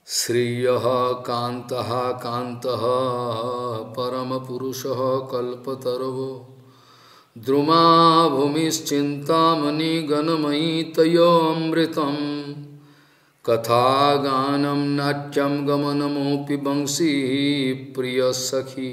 Sriyaha kantaha kantaha paramapurushaha kalpataravo Druma bhumischintamani ganamayi tayo amritam Katha ganam natyam gamanamopi bangsi priya sakhi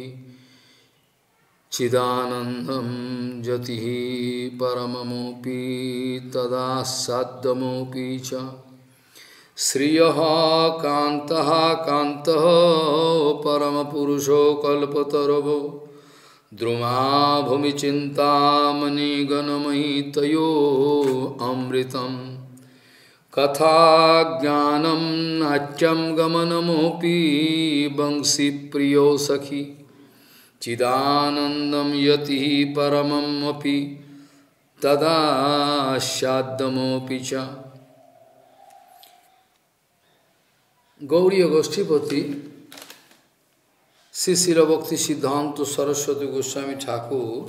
Chidanandam jatihi paramamopi tada saddhamopi cha Sriyaha kantaha kantaha paramapurusho kalpataravo Druma bhumichintamani ganamayi tayo amritam Katha jnanam natyam gamanamopi bangsi priyo sakhi Chidanandam yati paramam api tada shaddhamopi cha Gauriya Goshtipati Sri Srila Bhakti Siddhanta Saraswati Goswami Thakur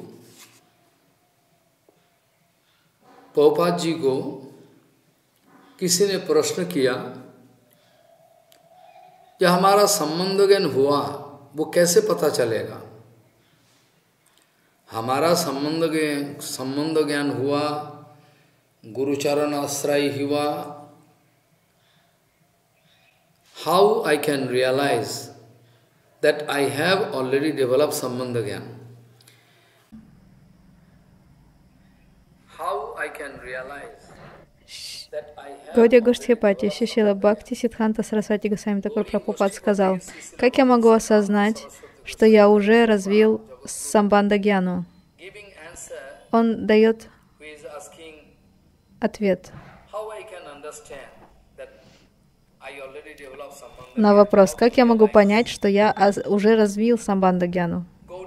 Prabhupada जी को किसी ने प्रश्न किया कि हमारा संबंध ज्ञान हुआ वो कैसे पता चलेगा हमारा संबंध ज्ञान हुआ गुरुचरण आश्रय हुआ how I can realize that I have already developed sambandha gyan how I can realize Гаудия Гоштхипати, Шрила Бхакти Сиддханта Сарасвати Госвами Такур Прабхупад сказал, как я могу осознать, что я уже развил самбандха гьяну? Он дает ответ на вопрос, как я могу понять, что я уже развил самбандха гьяну?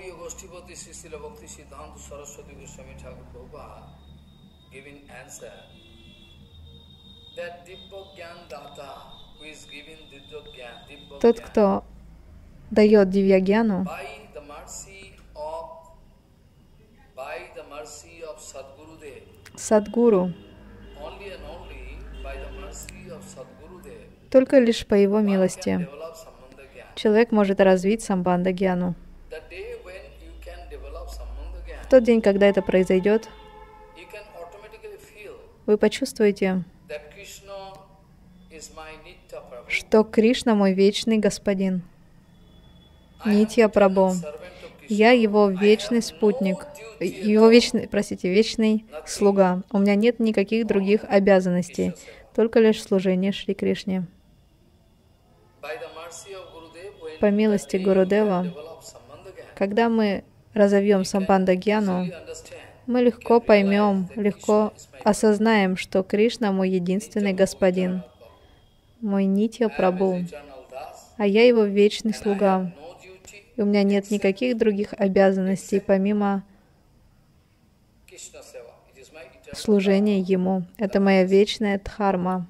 Тот, кто дает дивья-гьяну, Садгуру, только лишь по его милости человек может развить самбандха гьяну. В тот день, когда это произойдет, вы почувствуете, что Кришна мой вечный господин, Нитья Прабху. Я его вечный спутник, вечный слуга. У меня нет никаких других обязанностей, только лишь служение Шри Кришне. По милости Гурудева, когда мы разовьем самбандха гьяну, мы легко поймем, легко осознаем, что Кришна мой единственный господин, мой Нитья Прабху, а я его вечный слуга. И у меня нет никаких других обязанностей, помимо служения ему. Это моя вечная дхарма.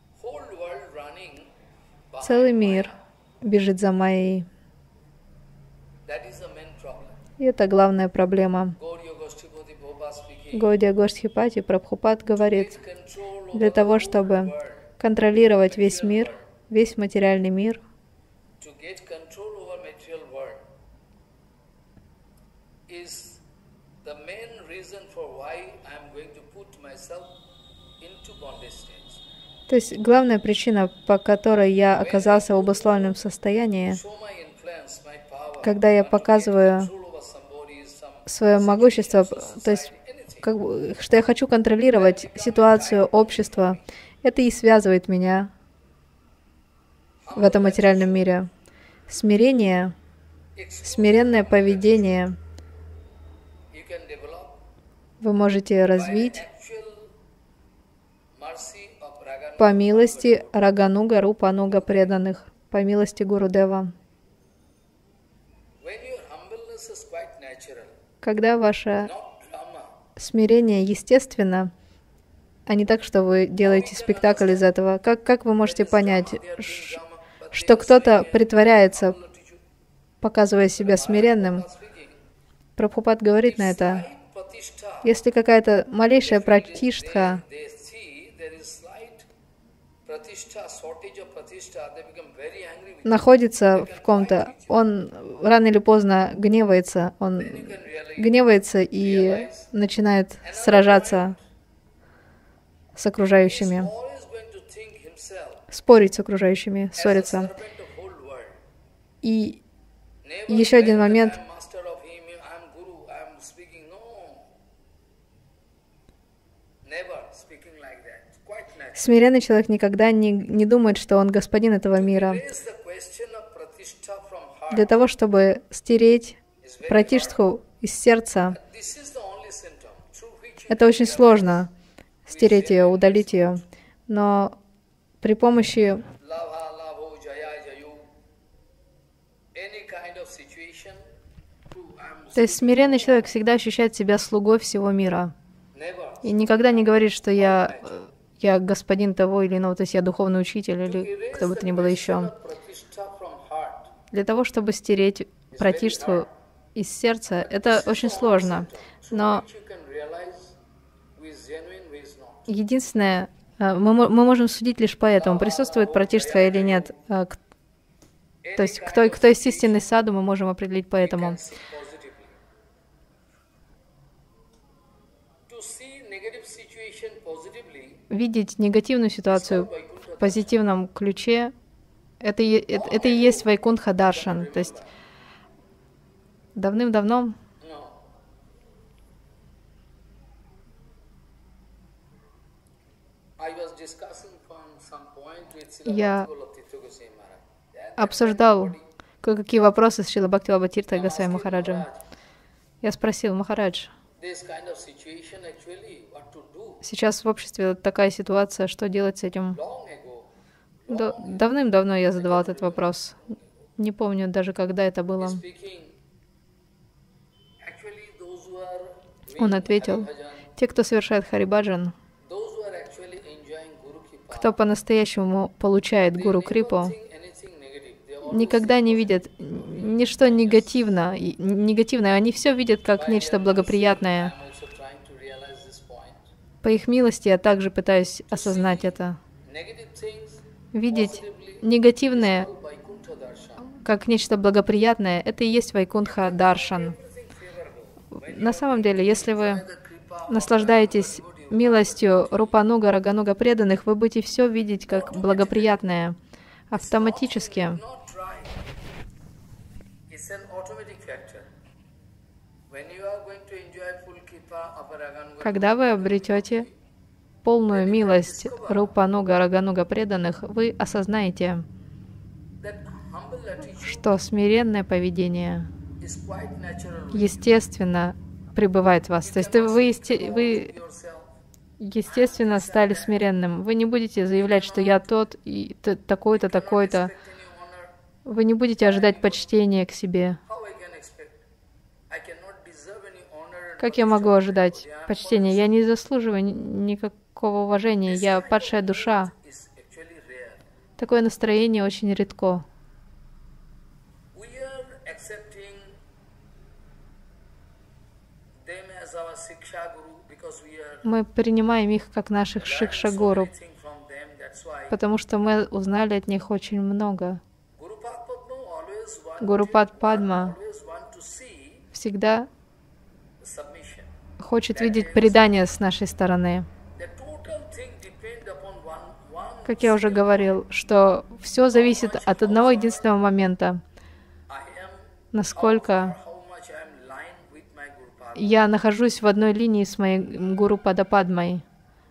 Целый мир бежит за Майей. И это главная проблема. Гаудия Гоштхипати Прабхупад говорит, для того, чтобы контролировать весь мир, весь материальный мир, то есть главная причина, по которой я оказался в обусловленном состоянии, когда я показываю свое могущество, то есть что я хочу контролировать ситуацию, общество, это и связывает меня в этом материальном мире. Смирение, смиренное поведение вы можете развить по милости Рагануга, Рупануга преданных, по милости Гурудева. Когда ваше смирение естественно, а не так, что вы делаете спектакль из этого, как вы можете понять, что кто-то притворяется, показывая себя смиренным? Прабхупад говорит на это. Если какая-то малейшая пратиштха находится в ком-то, он рано или поздно гневается, он гневается и начинает сражаться с окружающими, спорить с окружающими, ссориться. И еще один момент. Смиренный человек никогда не думает, что он господин этого мира. Для того, чтобы стереть пратиштху из сердца, это очень сложно, стереть ее, удалить ее. Но при помощи То есть смиренный человек всегда ощущает себя слугой всего мира. И никогда не говорит, что я господин того или иного, то есть я духовный учитель или кто бы то ни было еще. Для того, чтобы стереть пратиштху из сердца, это очень сложно. Но единственное, мы можем судить лишь по этому, присутствует пратиштха или нет. То есть кто есть истинный саду, мы можем определить по этому. Видеть негативную ситуацию в позитивном ключе, это и есть Вайкунтха Даршан. То есть давным-давно я обсуждал кое-какие вопросы с Шрила Бхактивалабха Тиртха Госвами Махараджем. Я спросил: Махарадж, сейчас в обществе такая ситуация, что делать с этим? Давным-давно я задавал этот вопрос. Не помню даже, когда это было. Он ответил: те, кто совершает Харибаджан, кто по-настоящему получает Гуру Крипу, никогда не видят ничто негативное. Они все видят как нечто благоприятное. По их милости я также пытаюсь осознать это. Видеть негативное как нечто благоприятное — это и есть Вайкунтха Даршан. На самом деле, если вы наслаждаетесь милостью Рупануга, Рагануга преданных, вы будете все видеть как благоприятное автоматически. Когда вы обретете полную милость Рупануга, Рагануга преданных, вы осознаете, что смиренное поведение естественно пребывает в вас. То есть вы естественно стали смиренным. Вы не будете заявлять, что я тот и такой-то, такой-то. Вы не будете ожидать почтения к себе. Как я могу ожидать почтения? Я не заслуживаю никакого уважения. Я падшая душа. Такое настроение очень редко. Мы принимаем их как наших шикша-гуру, потому что мы узнали от них очень много. Гурупад Падма всегда хочет видеть предание с нашей стороны. Как я уже говорил, что все зависит от одного единственного момента. Насколько я нахожусь в одной линии с моей Гуру Падападмой.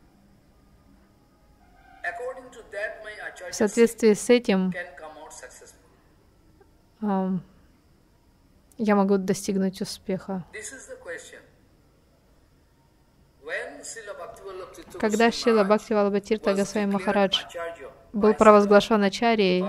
В соответствии с этим я могу достигнуть успеха. Когда Шрила Бхактивалабха Тиртха Госвами Махарадж был провозглашен ачарьей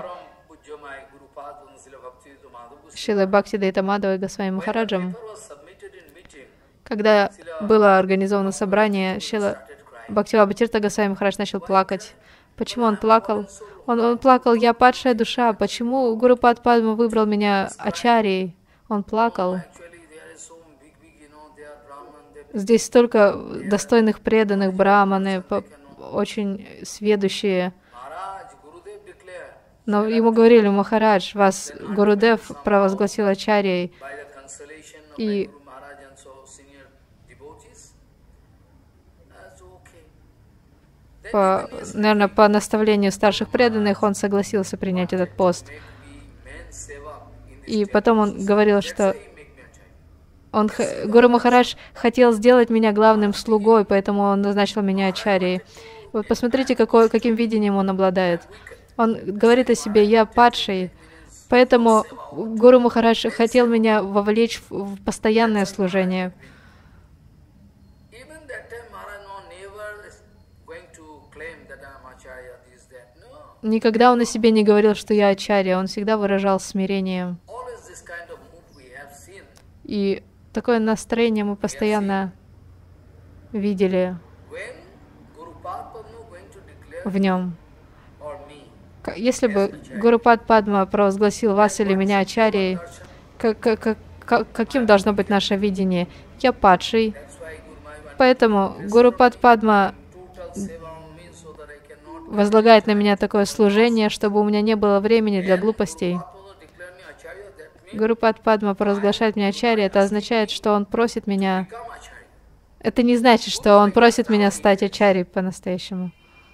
Шрилой Бхактидайта Мадхавой Госвами Махараджем, когда было организовано собрание, Шрила Бхактивалабха Тиртха Госвами Махарадж начал плакать. Почему он плакал? Он плакал: я падшая душа. Почему Гурупад Падма выбрал меня ачарьей? Он плакал. Здесь столько достойных преданных, браманы, очень сведущие. Но ему говорили: Махарадж, вас Гурудев провозгласил ачарьей, и наверное, по наставлению старших преданных он согласился принять этот пост. И потом он говорил, что Гуру Махарадж хотел сделать меня главным слугой, поэтому он назначил меня ачарьей. Вот посмотрите, каким видением он обладает. Он говорит о себе: я падший, поэтому Гуру Махарадж хотел меня вовлечь в постоянное служение. Никогда он о себе не говорил, что я ачарья, он всегда выражал смирение. И такое настроение мы постоянно видели в нем. Если бы Гурупад Падма провозгласил вас или меня ачарьей, каким должно быть наше видение? Я падший. Поэтому Гурупад Падма возлагает на меня такое служение, чтобы у меня не было времени для глупостей. Гурупад Падма провозглашает меня ачарьей, это означает, что он просит меня... Это не значит, что он просит меня стать ачарьей по-настоящему.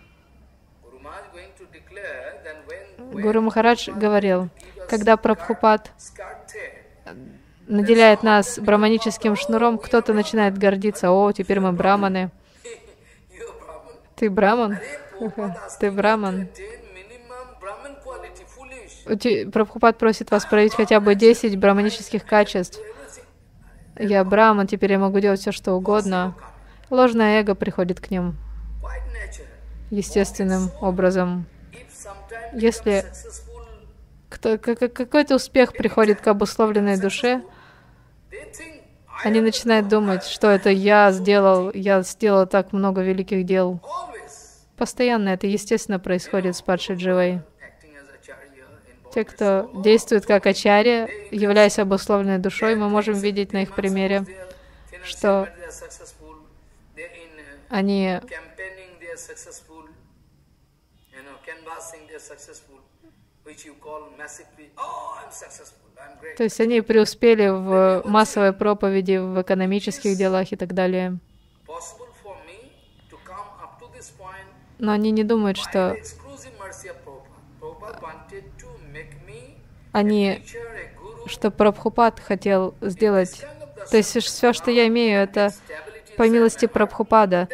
Гуру Махарадж говорил, когда Прабхупад наделяет нас браманическим шнуром, кто-то начинает гордиться: «О, теперь мы браманы». Ты браман? Ты браман. Прабхупад просит вас проявить хотя бы 10 браманических качеств. Я браман, теперь я могу делать все, что угодно. Ложное эго приходит к ним естественным образом. Если какой-то успех приходит к обусловленной душе, они начинают думать, что это я сделал так много великих дел. Постоянно это, естественно, происходит с падшей дживой. Те, кто действует как ачарья, являясь обусловленной душой, мы можем видеть на их примере, что они то есть они преуспели в массовой проповеди, в экономических делах и так далее. Но они не думают, что что Прабхупад хотел сделать. То есть все, что я имею, это по милости Прабхупада.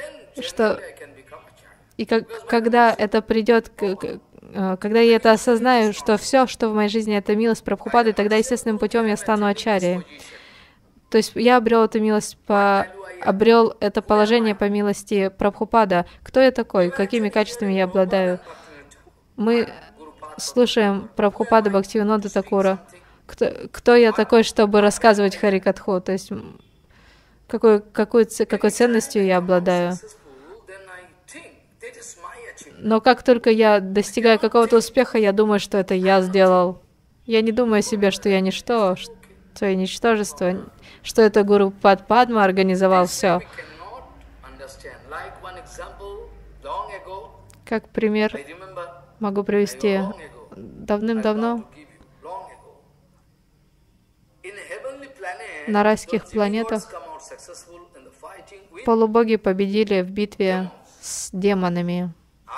И когда это придет, когда я это осознаю, что все, что в моей жизни, это милость Прабхупады, тогда естественным путем я стану ачарьей. То есть я обрел эту милость, обрел это положение по милости Прабхупада. Кто я такой? Какими качествами я обладаю? Мы слушаем Прабхупада Бхактивинода Такура. Кто я такой, чтобы рассказывать Харикатху? То есть какой ценностью я обладаю? Но как только я достигаю какого-то успеха, я думаю, что это я сделал. Я не думаю о себе, что я ничто, что я ничтожество, что это Гурупад Падма организовал все. Как пример могу привести давным-давно на райских планетах полубоги победили в битве с демонами.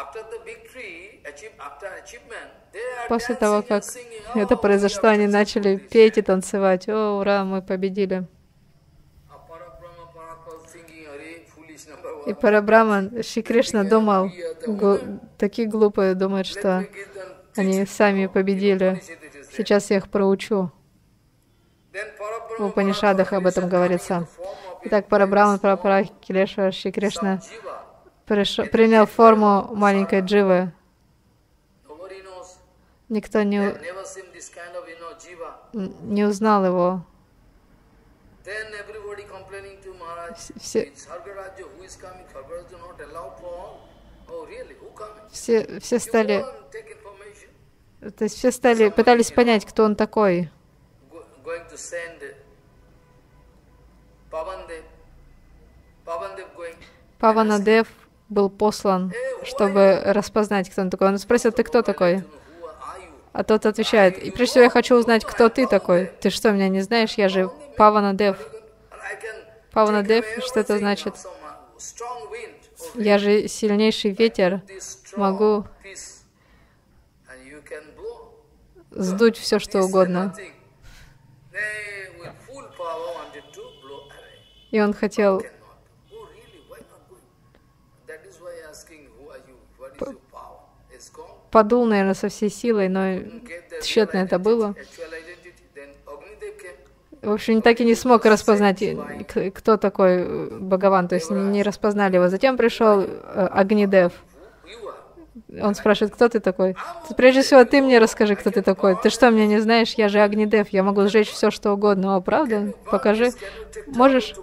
После того, как это произошло, они начали петь и танцевать. О, ура, мы победили. И Парабраман, Шри Кришна думал, такие глупые думают, что они сами победили. Сейчас я их проучу. В Упанишадах об этом говорится. Итак, Парабраман Прабхупада Шри Кришна принял форму маленькой дживы. Никто не узнал его. Все стали пытались понять, кто он такой. Паванадев был послан, чтобы распознать, кто он такой. Он спросил: ты кто такой? А тот отвечает: и прежде всего я хочу узнать, кто ты такой. Ты что, меня не знаешь? Я же Паванадев. Паванадев, что это значит? Я же сильнейший ветер, могу сдуть все, что угодно. И он хотел подул, наверное, со всей силой, но тщетно это было. В общем, так и не смог распознать, кто такой Бхагаван, то есть не распознали его. Затем пришел Агнидев. Он спрашивает: кто ты такой? Прежде всего, ты мне расскажи, кто ты такой. Ты что, меня не знаешь? Я же Агнидев, я могу сжечь все, что угодно. О, правда? Покажи. Можешь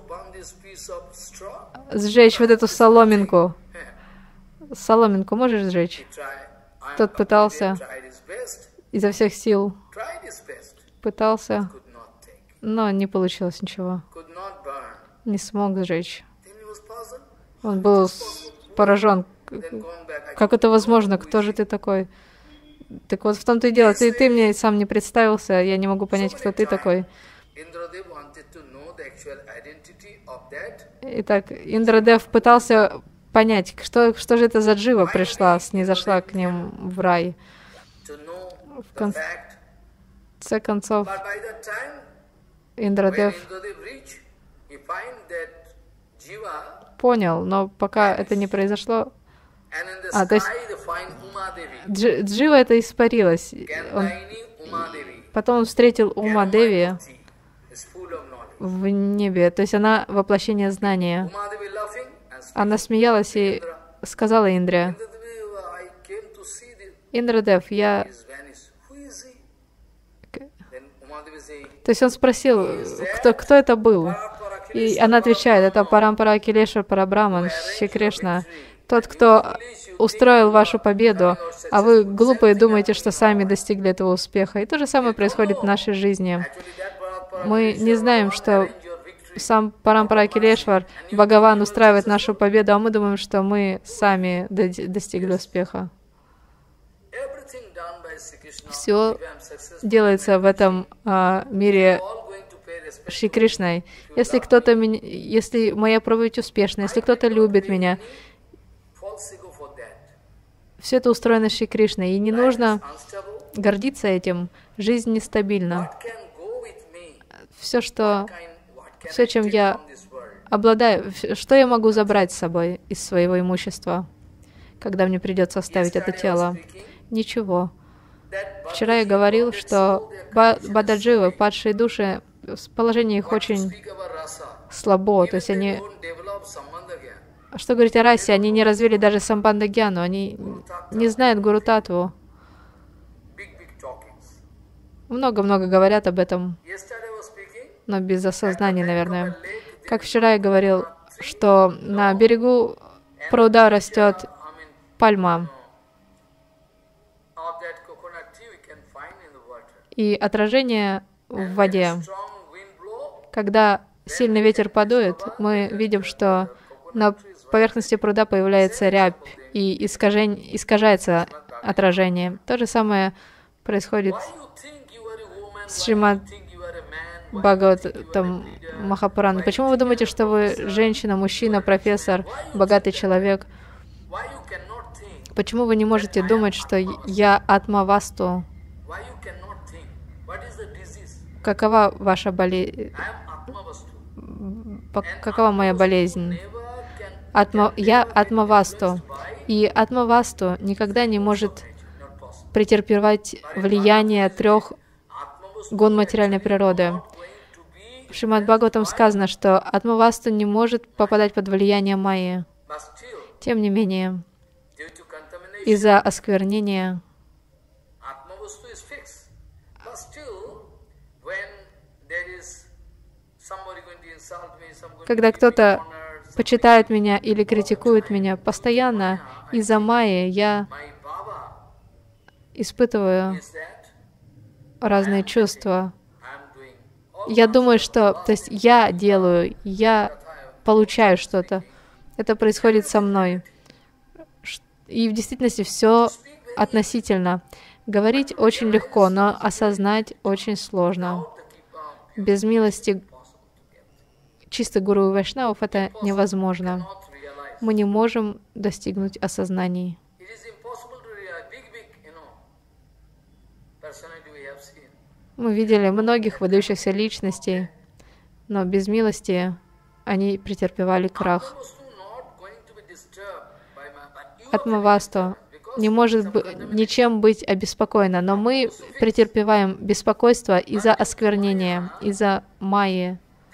сжечь вот эту соломинку? Соломинку можешь сжечь? Тот пытался изо всех сил. Пытался, но не получилось ничего. Не смог сжечь. Он был поражен. Как это возможно? Кто же ты такой? Так вот в том-то и дело. Ты мне сам не представился, я не могу понять, кто ты такой. Итак, Индрадев пытался понять, что же это за джива пришла, снизошла к ним в рай. В конце концов, Индрадев понял, но пока это не произошло, то есть джива это испарилась. Потом он встретил Ума Деви в небе, то есть она воплощение знания. Она смеялась и сказала Индре: Индрадев, я... То есть он спросил, кто это был. И она отвечает: это Парампара Акилешвар Парабраман, Шри Кришна, тот, кто устроил вашу победу, а вы глупые думаете, что сами достигли этого успеха. И то же самое происходит в нашей жизни. Мы не знаем, что сам Парампара Акилешвар, Бхагаван, устраивает нашу победу, а мы думаем, что мы сами достигли успеха. Все делается в этом мире Шри Кришной. Если моя проповедь успешна, если кто-то любит меня, все это устроено Шри Кришной, и не нужно гордиться этим. Жизнь нестабильна. Все, чем я обладаю, что я могу забрать с собой из своего имущества, когда мне придется оставить это тело? Ничего. Вчера я говорил, что бададживы, падшие души, положение их очень слабо, то есть они... Что говорить о расе? Они не развили даже самбандха-гьяну, они не знают Гуру Татву. Много-много говорят об этом, но без осознания, наверное. Как вчера я говорил, что на берегу пруда растет пальма, и отражение в воде. Когда сильный ветер подует, мы видим, что на поверхности пруда появляется рябь, и искажается отражение. То же самое происходит с Шримад Бхагаватам Махапурана. Почему вы думаете, что вы женщина, мужчина, профессор, богатый человек? Почему вы не можете думать, что я Атма-васту? Какова ваша болезнь? Какова моя болезнь? Я Атма-васту. И Атма-васту никогда не может претерпевать влияние 3 гун материальной природы. В Шримад Бхагаватам сказано, что Атма-васту не может попадать под влияние майи. Тем не менее, из-за осквернения когда кто-то почитает меня или критикует меня, постоянно из-за майи я испытываю разные чувства. Я думаю, что, то есть я делаю, я получаю что-то. Это происходит со мной. И в действительности все относительно. Говорить очень легко, но осознать очень сложно. Без милости чисто гуру и вайшнавов это невозможно. Мы не можем достигнуть осознаний. Мы видели многих выдающихся личностей, но без милости они претерпевали крах. Атмавасту не может ничем быть обеспокоена, но мы претерпеваем беспокойство из-за осквернения, из-за майи.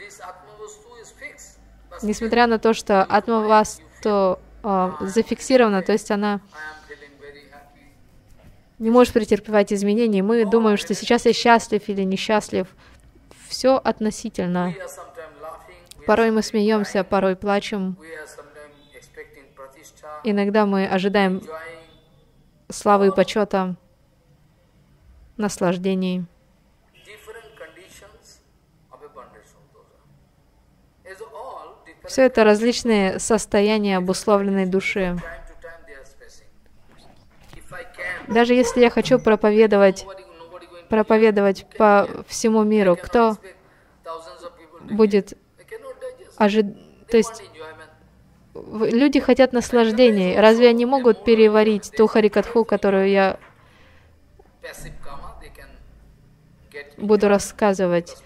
Несмотря на то, что Атмавасту зафиксирована, то есть она не может претерпевать изменений, мы думаем, что сейчас я счастлив или несчастлив. Все относительно. Порой мы смеемся, порой плачем. Иногда мы ожидаем славы и почета, наслаждений. Все это различные состояния обусловленной души. Даже если я хочу проповедовать по всему миру, кто будет ожидать? То есть люди хотят наслаждений. Разве они могут переварить ту харикатху, которую я буду рассказывать?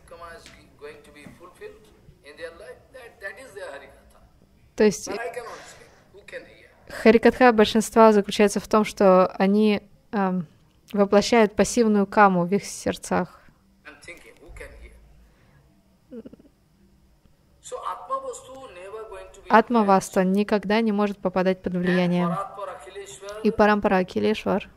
То есть харикатха большинства заключается в том, что они воплощают пассивную каму в их сердцах. Атмаваста никогда не может попадать под влияние. И Парампара Акхилешвар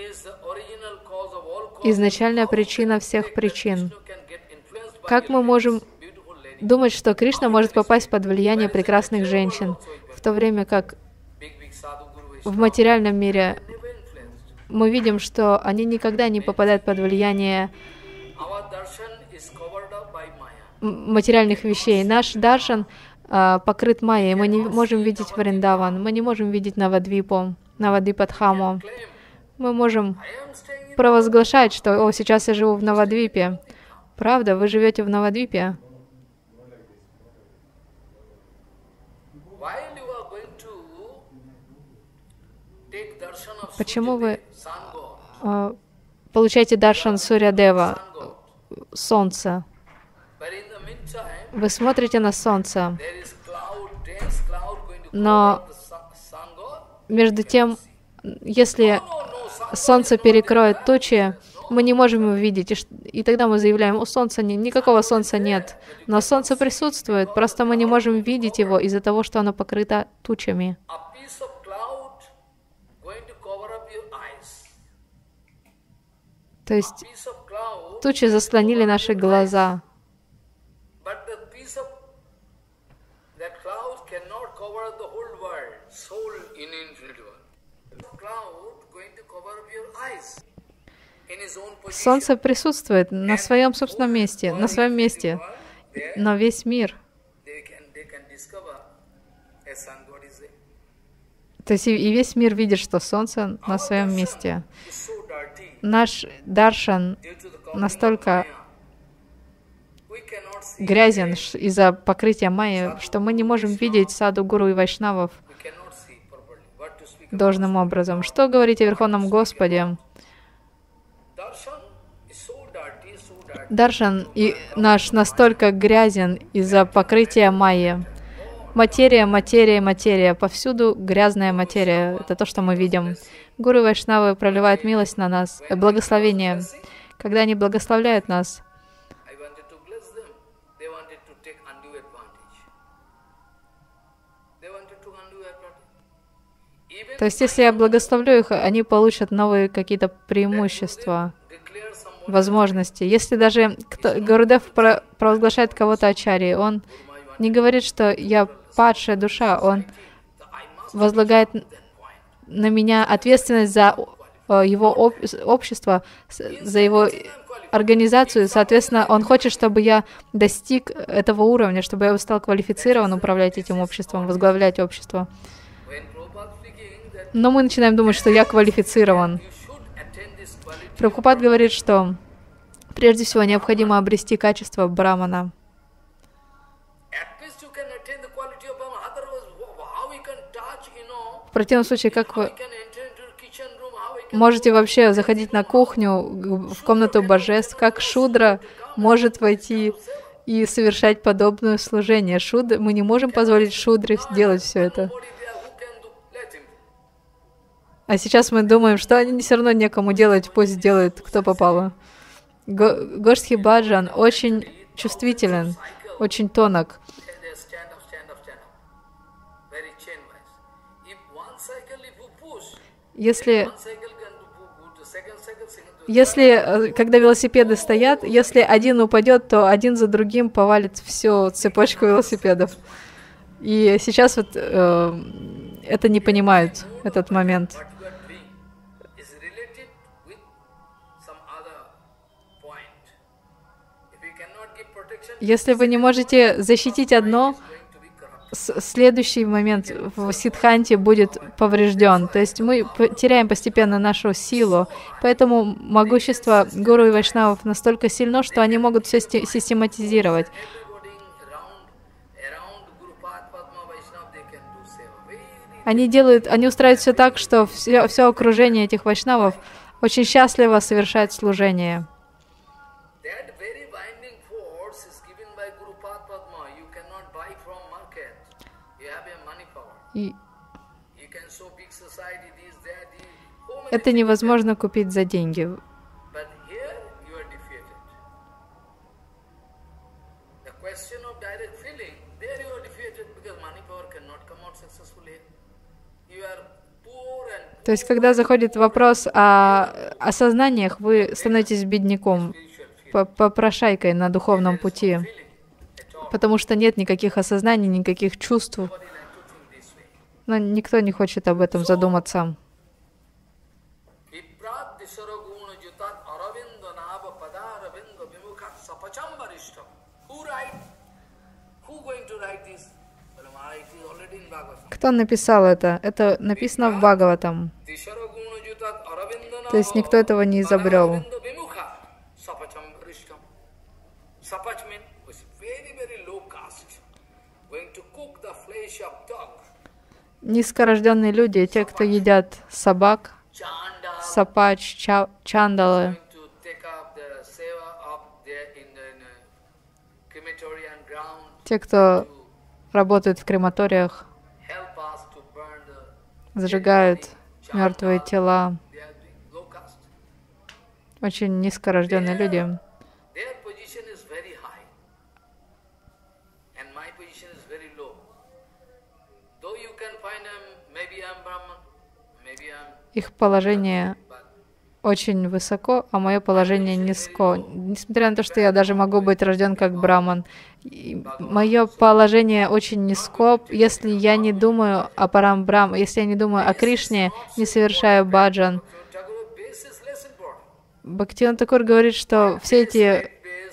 — изначальная причина всех причин. Как мы можем думать, что Кришна может попасть под влияние прекрасных женщин, в то время как в материальном мире мы видим, что они никогда не попадают под влияние материальных вещей. Наш даршан покрыт майей. Мы не можем видеть Вриндаван, мы не можем видеть Навадвипу, Навадвипадхаму. Мы можем провозглашать, что «О, сейчас я живу в Навадвипе». Правда, вы живете в Навадвипе? Почему вы получаете даршан Сурья-дева, солнца? Вы смотрите на солнце, но между тем, если солнце перекроет тучи, мы не можем его видеть, и тогда мы заявляем: «У солнца никакого солнца нет». Но солнце присутствует, просто мы не можем видеть его из-за того, что оно покрыто тучами. То есть тучи заслонили наши глаза. Солнце присутствует на своем собственном месте, но весь мир. То есть и весь мир видит, что Солнце на своем месте. Наш даршан настолько грязен из-за покрытия майи, что мы не можем видеть саду гуру и вайшнавов должным образом. Что говорить о Верховном Господе? Даршан наш настолько грязен из-за покрытия майи. Материя, материя, материя. Повсюду грязная материя. Это то, что мы видим. Гуру и вайшнавы проливают милость на нас, благословение. Когда они благословляют нас, то есть если я благословлю их, они получат новые какие-то преимущества, возможности. Если даже Гурудев провозглашает кого-то ачарьей, он не говорит, что я падшая душа, он возлагает на меня ответственность за его общество, за его организацию. Соответственно, он хочет, чтобы я достиг этого уровня, чтобы я стал квалифицирован управлять этим обществом, возглавлять общество. Но мы начинаем думать, что я квалифицирован. Прабхупад говорит, что прежде всего необходимо обрести качество брамана. В противном случае, как вы можете вообще заходить на кухню, в комнату божеств, как шудра может войти и совершать подобное служение? Мы не можем позволить шудре делать все это. А сейчас мы думаем, что они все равно некому делать, пусть делают, кто попало. Гоштхи баджан очень чувствителен, очень тонок. Если, когда велосипеды стоят, если один упадет, то один за другим повалит всю цепочку велосипедов. И сейчас вот это не понимают, этот момент. Если вы не можете защитить одно, следующий момент в сиддханте будет поврежден. То есть мы теряем постепенно нашу силу. Поэтому могущество гуру и вайшнавов настолько сильно, что они могут все систематизировать. Они устраивают все так, что все окружение этих вайшнавов очень счастливо совершает служение. И это невозможно купить за деньги. То есть, когда заходит вопрос о осознаниях, вы становитесь бедняком, попрошайкой на духовном пути, потому что нет никаких осознаний, никаких чувств. Но никто не хочет об этом задуматься. Кто написал это? Это написано в Бхагаватам. То есть никто этого не изобрел. Низкорожденные люди, те, кто едят собак, сапач, чандалы, те, кто работает в крематориях, сжигают мертвые тела, очень низкорожденные люди. Их положение очень высоко, а мое положение низко. Несмотря на то, что я даже могу быть рожден как браман, мое положение очень низко, если я не думаю о Парамбрам, если я не думаю о Кришне, не совершаю баджан. Бхактивинода Тхакур говорит, что все эти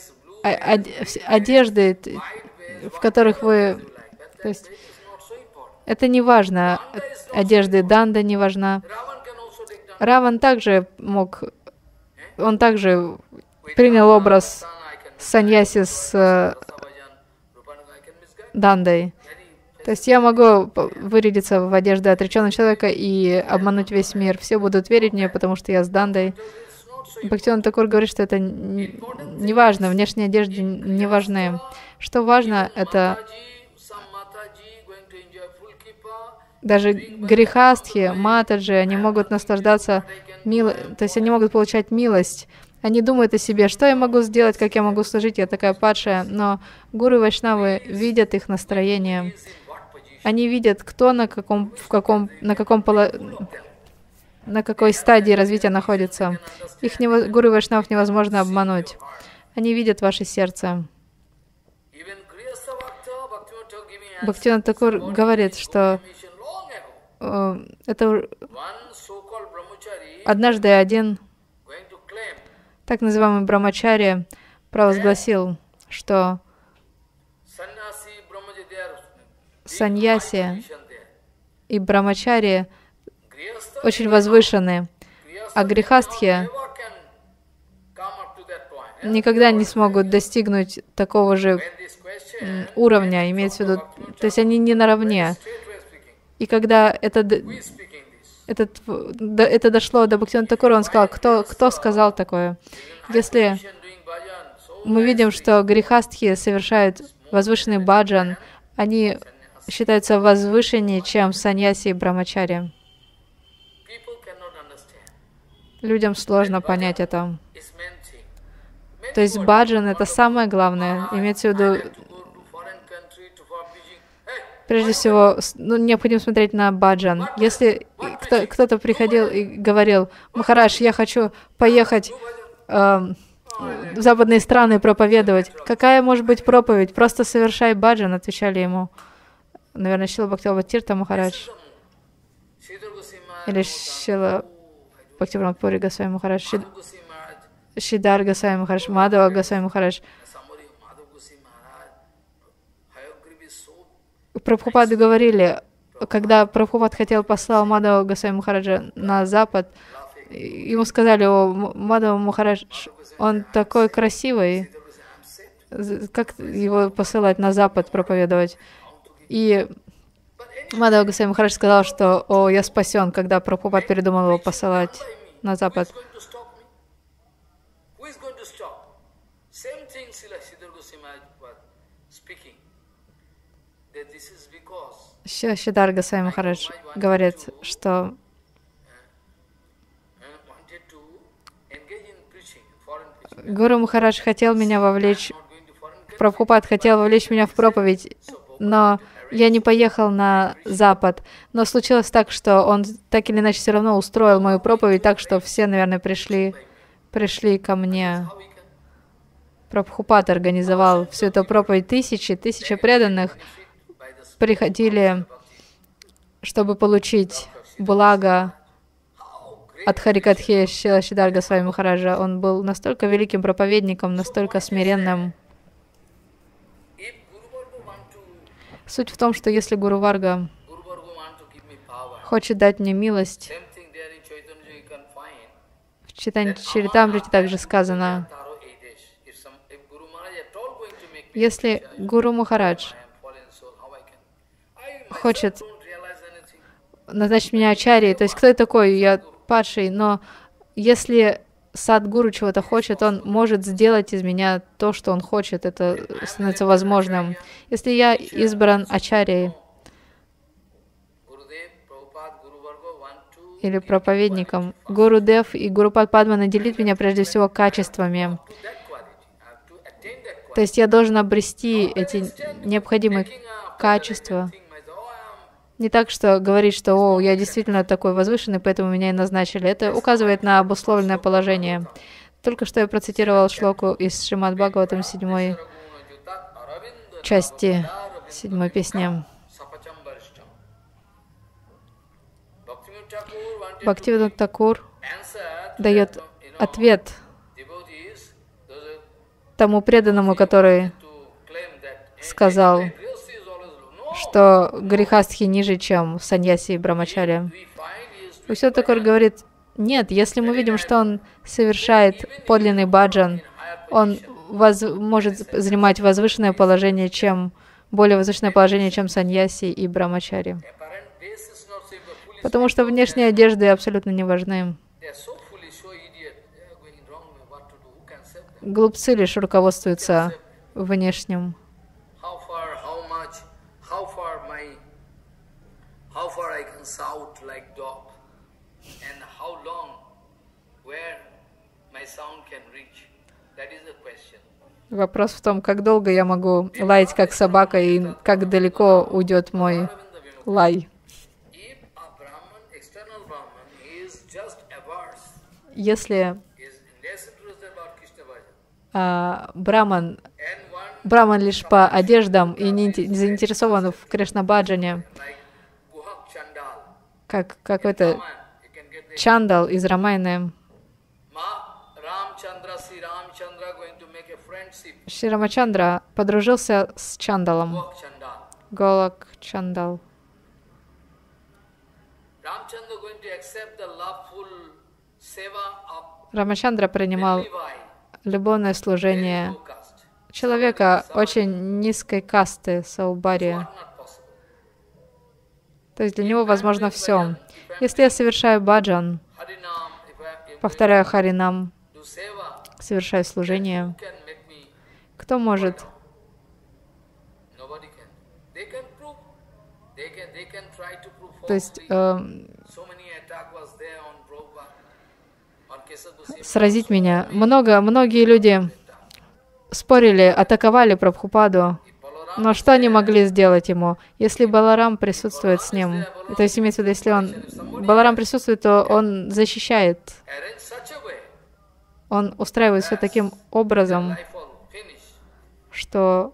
одежды, в которых вы... То есть, это не важно. Одежды Данда не важна. Раван также он также принял образ саньяси с Дандой. То есть я могу вырядиться в одежду отреченного человека и обмануть весь мир. Все будут верить мне, потому что я с Дандой. Бхактивинода Тхакур говорит, что это не важно, внешние одежды не важны. Что важно, это даже грехастхи, матаджи, они могут наслаждаться, то есть они могут получать милость. Они думают о себе, что я могу сделать, как я могу служить, я такая падшая. Но гуру и вайшнавы видят их настроение. Они видят, кто на какой стадии развития находится. Гуру и вайшнавов невозможно обмануть. Они видят ваше сердце. Бхактивинода Тхакур говорит, что это однажды один так называемый брамачарья провозгласил, что саньяси и брамачарьи очень возвышены, а грехастхи никогда не смогут достигнуть такого же уровня, имеется в виду, то есть они не наравне. И когда это дошло до Бхактивинода Такура, он сказал, кто сказал такое? Если мы видим, что грехастхи совершают возвышенный баджан, они считаются возвышеннее, чем саньяси и брамачари. Людям сложно понять это. То есть баджан — это самое главное. Имеется в виду, прежде всего, необходимо смотреть на баджан. Если кто-то приходил и говорил: «Махарадж, я хочу поехать в западные страны проповедовать». Какая может быть проповедь? Просто совершай баджан, отвечали ему. Наверное, Шрила Бхактивинода Тиртха Махарадж. Или Шрила Бхактивинода Пури Госвами Махарадж. Шридар Госвами Махарадж, Мадхава Госвами Махарадж. Прабхупады говорили, когда Прабхупад послал Мадхава Госвами Махараджа на запад, ему сказали: «О, Мадхава Махарадж, он такой красивый, как его посылать на запад проповедовать?» И Мадхава Госвами Махарадж сказал, что: «О, я спасен», когда Прабхупад передумал его посылать на запад. Шридар Госвами Махарадж говорит, что Гуру Махарадж хотел меня вовлечь, Прабхупад хотел вовлечь меня в проповедь, но я не поехал на Запад. Но случилось так, что он так или иначе все равно устроил мою проповедь так, что все, наверное, пришли ко мне. Прабхупад организовал всю эту проповедь. Тысячи преданных приходили, чтобы получить благо от Харикатхи Шрила Госвами Махараджа. Он был настолько великим проповедником, настолько смиренным. Суть в том, что если Гуру Варга хочет дать мне милость, в Чайтанья Чаритамрите также сказано, если Гуру Махарадж хочет назначить меня ачарьей, то есть кто я такой? Я падший, но если Садгуру чего-то хочет, он может сделать из меня то, что он хочет, это становится возможным. Если я избран ачарьей или проповедником, Гурудев и Гурупад Падма наделит меня прежде всего качествами. То есть я должен обрести эти необходимые качества. Не так, что говорить, что «О, я действительно такой возвышенный, поэтому меня и назначили». Это указывает на обусловленное положение. Только что я процитировал шлоку из Шримад Бхагаватам 7 части, 7 песни. Бхактивинода Такур дает ответ тому преданному, который сказал, что грехастхи ниже, чем саньяси и брамачари. Бхактивинода Такур говорит: нет, если мы видим, что он совершает подлинный баджан, он может занимать возвышенное положение, более возвышенное положение, чем саньяси и брамачари. Потому что внешние одежды абсолютно не важны. Глупцы лишь руководствуются внешним. Вопрос в том, как долго я могу лаять как собака и как далеко уйдет мой лай. Если браман лишь по одеждам и не заинтересован в Кришна-баджане, как какой-то чандал из Рамайны. Шри Рамачандра подружился с чандалом. Голак Чандал. Рамачандра принимал любовное служение человека очень низкой касты, саубари. То есть для него возможно все. Если я совершаю баджан, повторяю харинам, совершаю служение, кто может? То есть сразить меня. Многие люди спорили, атаковали Прабхупаду, но что они могли сделать ему? Если Баларам присутствует с ним, то есть имеется в виду, если Баларам присутствует, то он защищает, он устраивает все таким образом, что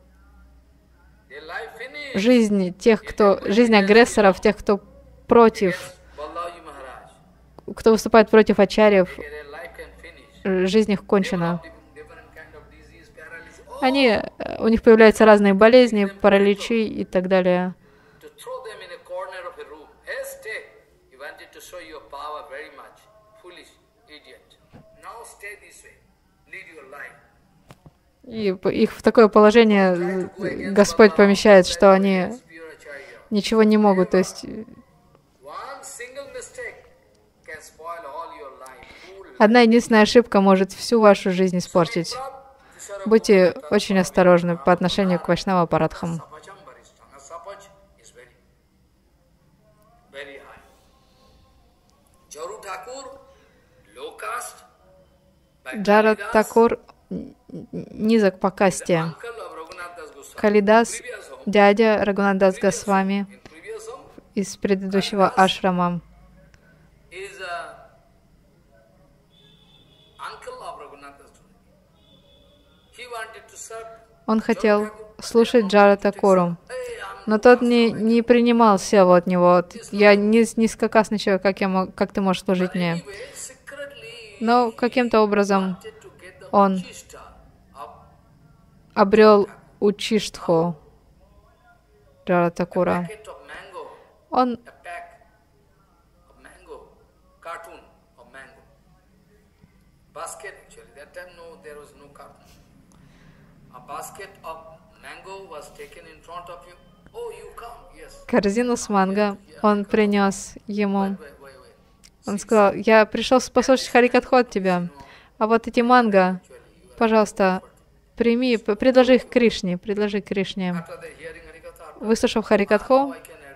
жизнь агрессоров, тех, кто против, кто выступает против ачарьев, жизнь их кончена. У них появляются разные болезни, параличи и так далее. И их в такое положение Господь помещает, что они ничего не могут. То есть одна единственная ошибка может всю вашу жизнь испортить. Будьте очень осторожны по отношению к Вайшнава-парадхам. Джара Такур низок по касте. Калидас, дядя Рагунатдас Госвами из предыдущего ашрама. Он хотел слушать Джара Такуру, но тот не принимал севу от него. Я низкокасный человек, как ты можешь служить мне? Но каким-то образом он обрел учиштху Джара Такура. Он корзину с манго он принес ему. Он сказал: я пришел послушать Харикатху от тебя, а вот эти манго, пожалуйста, прими, предложи их Кришне, предложи Кришне. Выслушав Харикатху,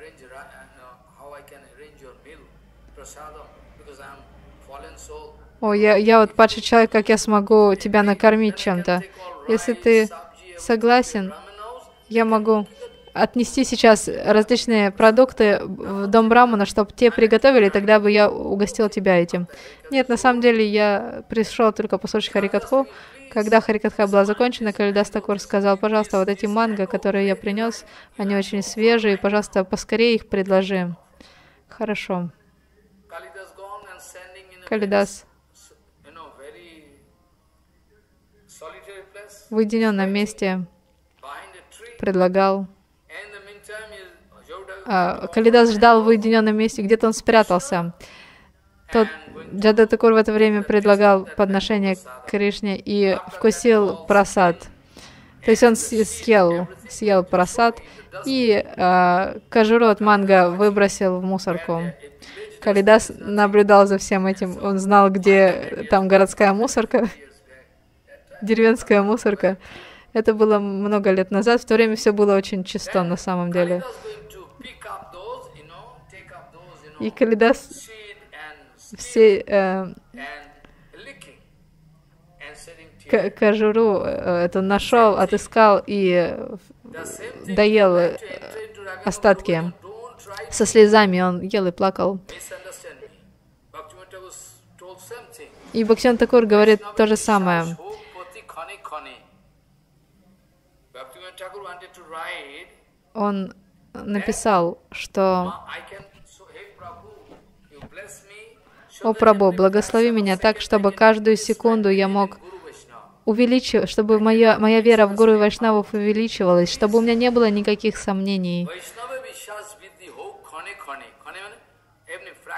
я вот падший человек, как я смогу тебя накормить чем-то? Если ты согласен, я могу отнести сейчас различные продукты в дом Брамана, чтобы те приготовили, тогда бы я угостил тебя этим. Нет, на самом деле я пришел только послушать Харикатху. Когда Харикатха была закончена, Калидас Такур сказал: пожалуйста, вот эти манго, которые я принес, они очень свежие, пожалуйста, поскорее их предложи. Хорошо. Калидас в уединенном месте предлагал. Калидас ждал в уединенном месте, где-то он спрятался. Тот Джада Такур в это время предлагал подношение Кришне и вкусил прасад. То есть он съел прасад и кожуру от манго выбросил в мусорку. Калидас наблюдал за всем этим. Он знал, где там городская мусорка, деревенская мусорка. Это было много лет назад. В то время все было очень чисто на самом деле. И Калидас все кожуру это нашел, отыскал и доел остатки. Со слезами он ел и плакал. И Бхактивинода Такур говорит то же самое. Он написал, что: «О Прабху, благослови меня так, чтобы каждую секунду я мог увеличивать, чтобы моя вера в Гуру и Вайшнавов увеличивалась, чтобы у меня не было никаких сомнений.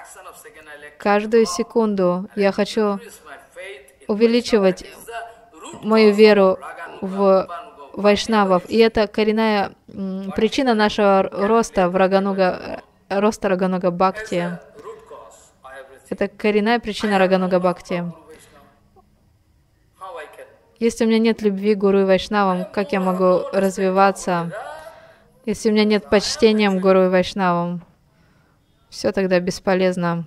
Каждую секунду я хочу увеличивать мою веру в вайшнавов. И это коренная причина нашего роста в Рагануга Бхакти. Это коренная причина Рагануга Бхакти. Если у меня нет любви к Гуру и Вайшнавам, как я могу развиваться? Если у меня нет почтения к Гуру и Вайшнавам, все тогда бесполезно.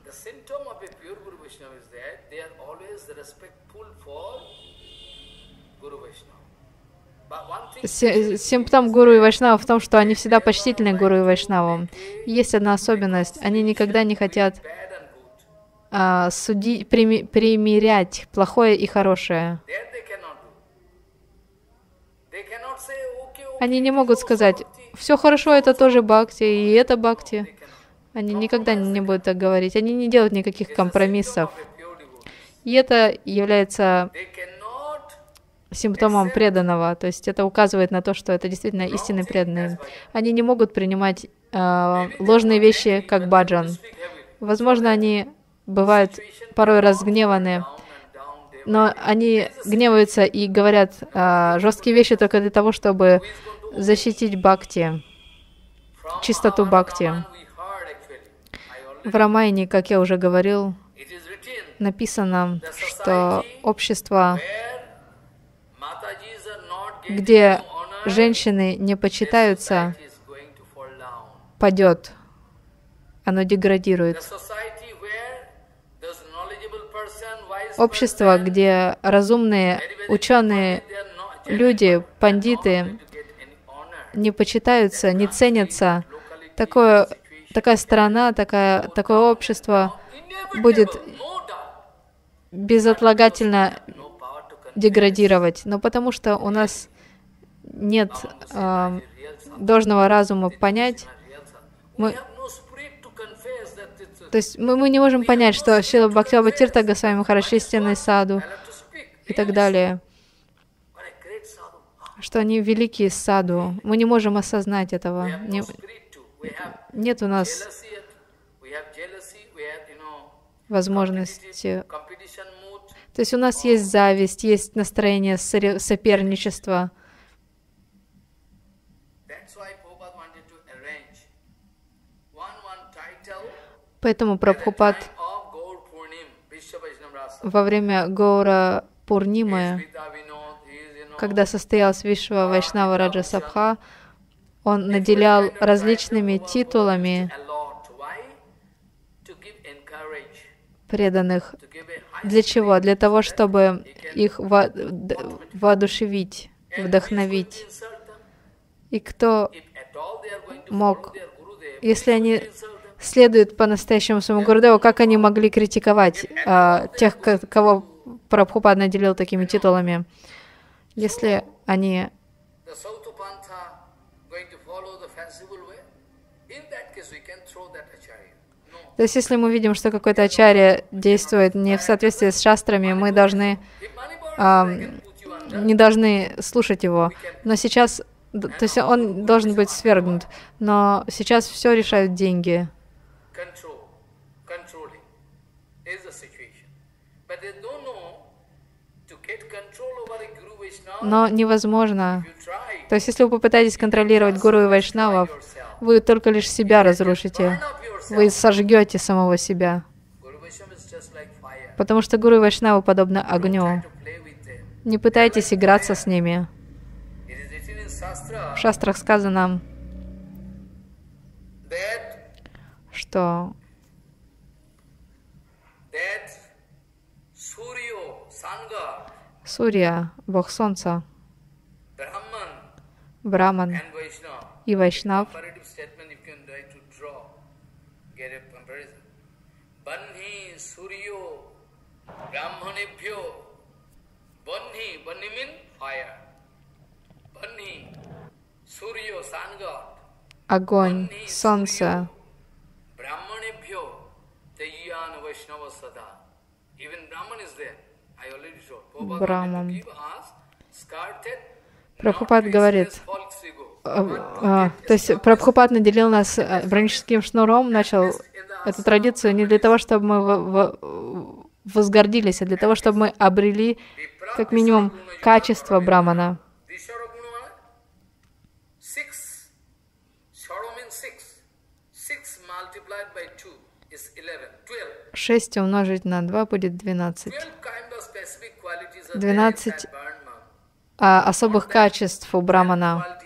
Симптом Гуру и Вайшнава в том, что они всегда почтительны к Гуру и Вайшнавам. Есть одна особенность. Они никогда не хотят примирять плохое и хорошее. Они не могут сказать, все хорошо, это тоже бхакти, и это бхакти. Они никогда не будут так говорить. Они не делают никаких компромиссов. И это является симптомом преданного. То есть это указывает на то, что это действительно истинные преданные. Они не могут принимать ложные вещи, как баджан. Возможно, они бывают порой разгневаны, но они гневаются и говорят жесткие вещи только для того, чтобы защитить бхакти, чистоту бхакти. В Рамайне, как я уже говорил, написано, что общество, где женщины не почитаются, падет, оно деградирует. Общество, где разумные ученые люди, пандиты не почитаются, не ценятся, такая страна, такое общество будет безотлагательно деградировать. Но потому что у нас нет должного разума понять, то есть мы не можем понять, что Шрила Бхактивinoда Тиртха Госвами Махарадж истинный саду и так далее, что они великие саду. Мы не можем осознать этого. Нет у нас возможности. То есть у нас есть зависть, есть настроение соперничества. Поэтому Прабхупад во время Гаура Пурнимы, когда состоялась Вишва Вайшнава Раджа Сабха, он наделял различными титулами преданных. Для чего? Для того, чтобы их воодушевить, вдохновить. И кто мог, если они следуют по-настоящему своему Гурудеву, как они могли критиковать тех, кого Прабхупад наделил такими титулами, если они То есть, если мы видим, что какой-то ачарья действует не в соответствии с шастрами, мы не должны слушать его. Но сейчас, то есть он должен быть свергнут, но сейчас все решают деньги. Но невозможно. То есть, если вы попытаетесь контролировать Гуру и Вайшнавов, вы только лишь себя разрушите. Вы сожгете самого себя. Потому что Гуру и Вайшнавы подобны огню. Не пытайтесь играться с ними. В шастрах сказано, что Сурья, Бог Солнца, Браман и Вайшнав огонь, солнце, Браман. Прабхупад говорит, то есть Прабхупад наделил нас браническим шнуром, начал эту традицию не для того, чтобы мы возгордились, а для того, чтобы мы обрели как минимум, качество брамана. Шесть умножить на 2 будет 12. 12 особых качеств у брамана.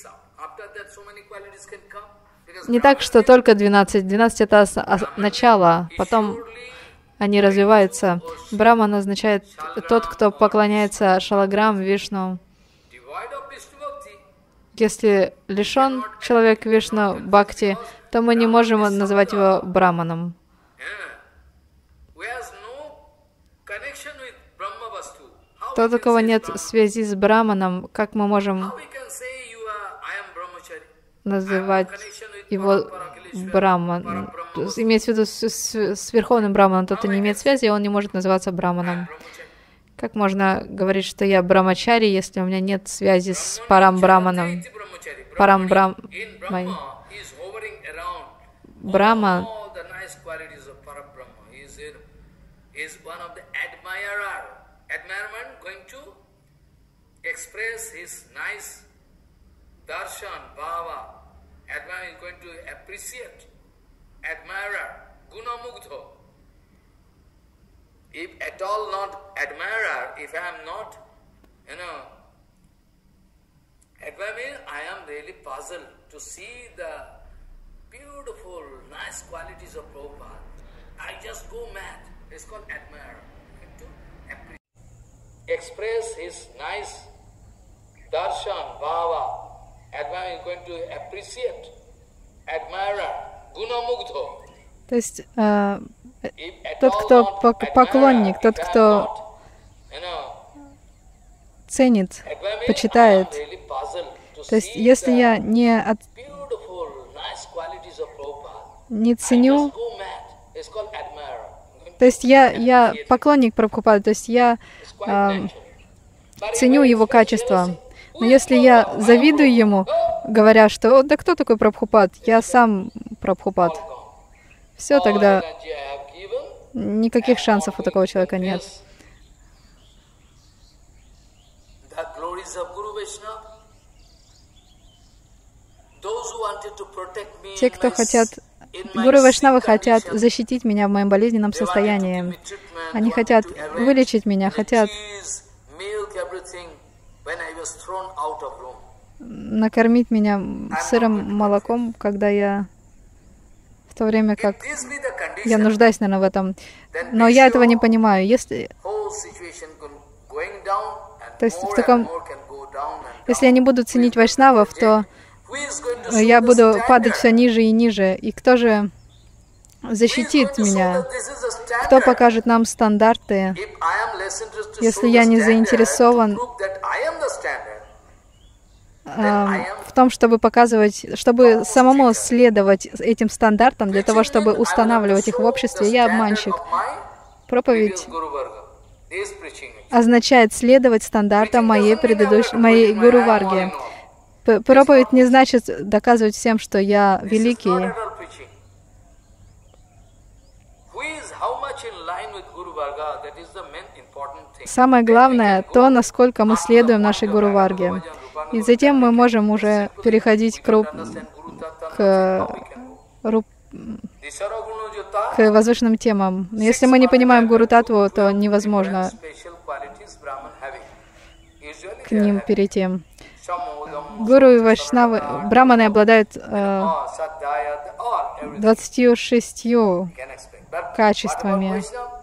Не так, что только 12. 12 — это начало, потом они развиваются. Браман означает тот, кто поклоняется Шалаграм, Вишну. Если лишен человек Вишну Бхакти, то мы не можем называть его браманом. Тот, у кого нет связи с браманом, как мы можем называть его браман? Имеется в виду с верховным браманом, тот, кто не имеет связи, он не может называться браманом. Как можно говорить, что я брамачари, если у меня нет связи с парам-браманом? Брахма If at all not admirer, if I am not, admirer means I am really puzzled to see the beautiful, nice qualities of Prabhupada. I just go mad. It's called admirer. To express his nice darshan, bhava. Admirer is going to appreciate. Admirer, gunamugdho. То есть тот, кто поклонник, тот, кто ценит, почитает. То есть, если я не ценю, то есть я поклонник Прабхупады, то есть я ценю его качество. Но если я завидую ему, говоря, что «Да кто такой Прабхупад? Я сам Прабхупад», все, тогда никаких шансов у такого человека нет. Те, кто хотят, Гуру Вайшнавы хотят защитить меня в моем болезненном состоянии. Они хотят вылечить меня, хотят накормить меня сырым молоком, когда я... в то время как я нуждаюсь, наверное, в этом. Но я этого не понимаю. Если... То есть в таком... Если я не буду ценить вайшнавов, то я буду падать все ниже и ниже. И кто же защитит меня? Кто покажет нам стандарты, если я не заинтересован в том, чтобы показывать, чтобы самому следовать этим стандартам, для того, чтобы устанавливать их в обществе? Я обманщик. Проповедь означает следовать стандартам моей Гуру Варги. Проповедь не значит доказывать всем, что я великий. Самое главное — то, насколько мы следуем нашей Гуру Варге. И затем мы можем уже переходить к возвышенным темам. Но если мы не понимаем Гуру Татву, то невозможно к ним перейти. Гуру и Вайшнавы, браманы обладают 26 качествами.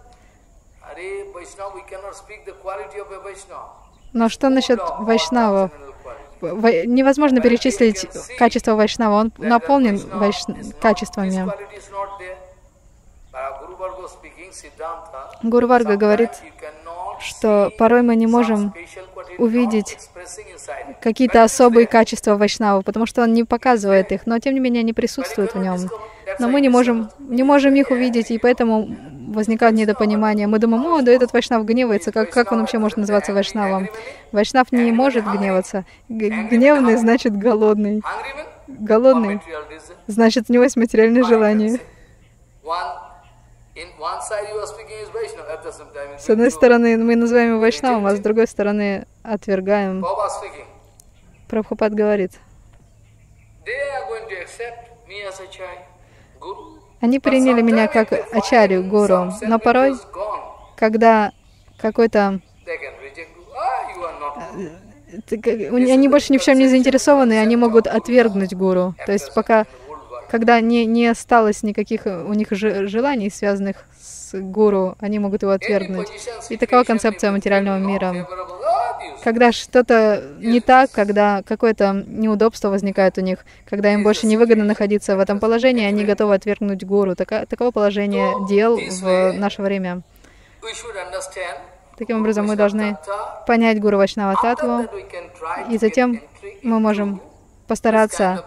Но что насчет вайшнавов? Невозможно перечислить качество вайшнава, он наполнен качествами. Гуру Варга говорит, что порой мы не можем увидеть какие-то особые качества вайшнава, потому что он не показывает их, но тем не менее они присутствуют в нем. Но мы не можем их увидеть, и поэтому возникает недопонимание. Мы думаем: о, да этот вайшнав гневается, как он вообще может называться вайшнавом? Вайшнав не может гневаться. Гневный значит голодный. Голодный значит у него есть материальные желания. С одной стороны, мы называем его Вайшнавом, а с другой стороны, отвергаем. Прабхупад говорит, они приняли меня как ачарью, гуру, но порой, когда какой-то... Они больше ни в чем не заинтересованы, они могут отвергнуть гуру. То есть пока, когда не осталось никаких у них желаний, связанных с гуру, они могут его отвергнуть. И такова концепция материального мира. Когда что-то не так, когда какое-то неудобство возникает у них, когда им больше невыгодно находиться в этом положении, они готовы отвергнуть гуру. Таково положение дел в наше время. Таким образом, мы должны понять Гуру Вайшнава Татву, и затем мы можем постараться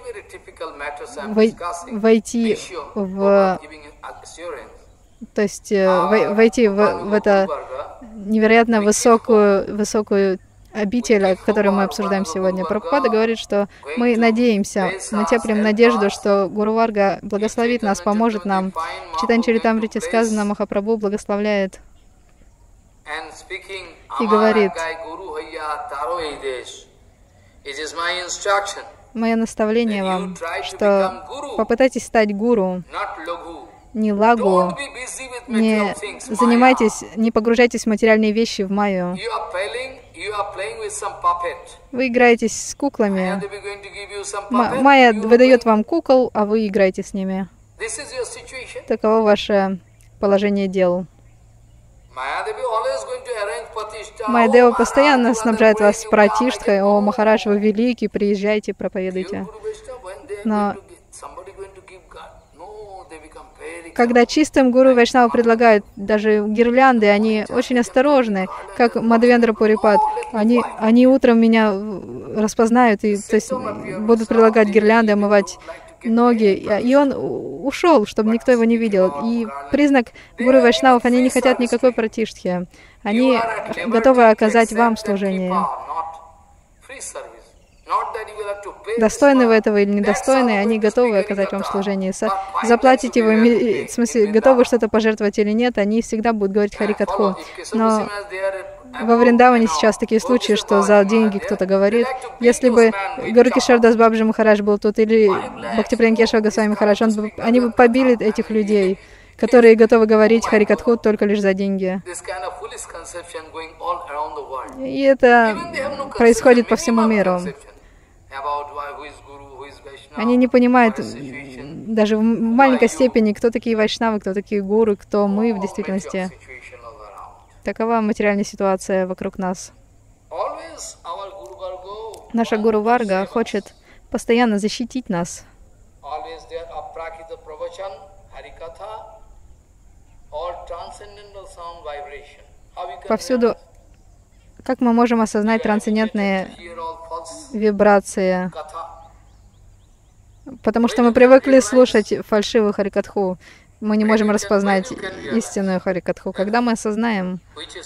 войти в... То есть войти в это невероятно высокую обитель, которую мы обсуждаем сегодня. Прабхупада говорит, что мы надеемся, мы теплим надежду, что Гуру Варга благословит нас, поможет нам. В Чайтанья Чаритамрите сказано, Махапрабху благословляет и говорит: «Мое наставление вам, что попытайтесь стать гуру, не лагу, не занимайтесь, не погружайтесь в материальные вещи, в майю. Вы играетесь с куклами. Майя выдает вам кукол, а вы играете с ними. Таково ваше положение дел. Майя-дева постоянно снабжает вас пратиштхой: «О, Махарадж, вы великий, приезжайте, проповедуйте». Но когда чистым гуру Вайшнава предлагают даже гирлянды, они очень осторожны, как Мадхавендра Пурипад. Они утром меня распознают и, то есть, будут предлагать гирлянды, омывать ноги. И он ушел, чтобы никто его не видел. И признак гуру Вайшнавов: они не хотят никакой пратиштхи. Они готовы оказать вам служение. Достойны вы этого или недостойны, они готовы оказать вам служение. Заплатите вы, в смысле, готовы что-то пожертвовать или нет, они всегда будут говорить Харикатху. Но во Вриндаване сейчас такие случаи, что за деньги кто-то говорит. Если бы Гуру Кишор Дас Бабаджи Махарадж был тут, или Бхактиприян Кешава Госвами Махарадж, они бы побили этих людей, которые готовы говорить Харикатху только лишь за деньги. И это происходит по всему миру. Они не понимают даже в маленькой степени, кто такие вайшнавы, кто такие гуру, кто мы в действительности. Такова материальная ситуация вокруг нас. Наша Гуру Варга хочет постоянно защитить нас. Повсюду, как мы можем осознать трансцендентные вибрации? Потому что мы привыкли слушать фальшивую Харикатху. Мы не можем распознать истинную Харикатху. Когда мы осознаем,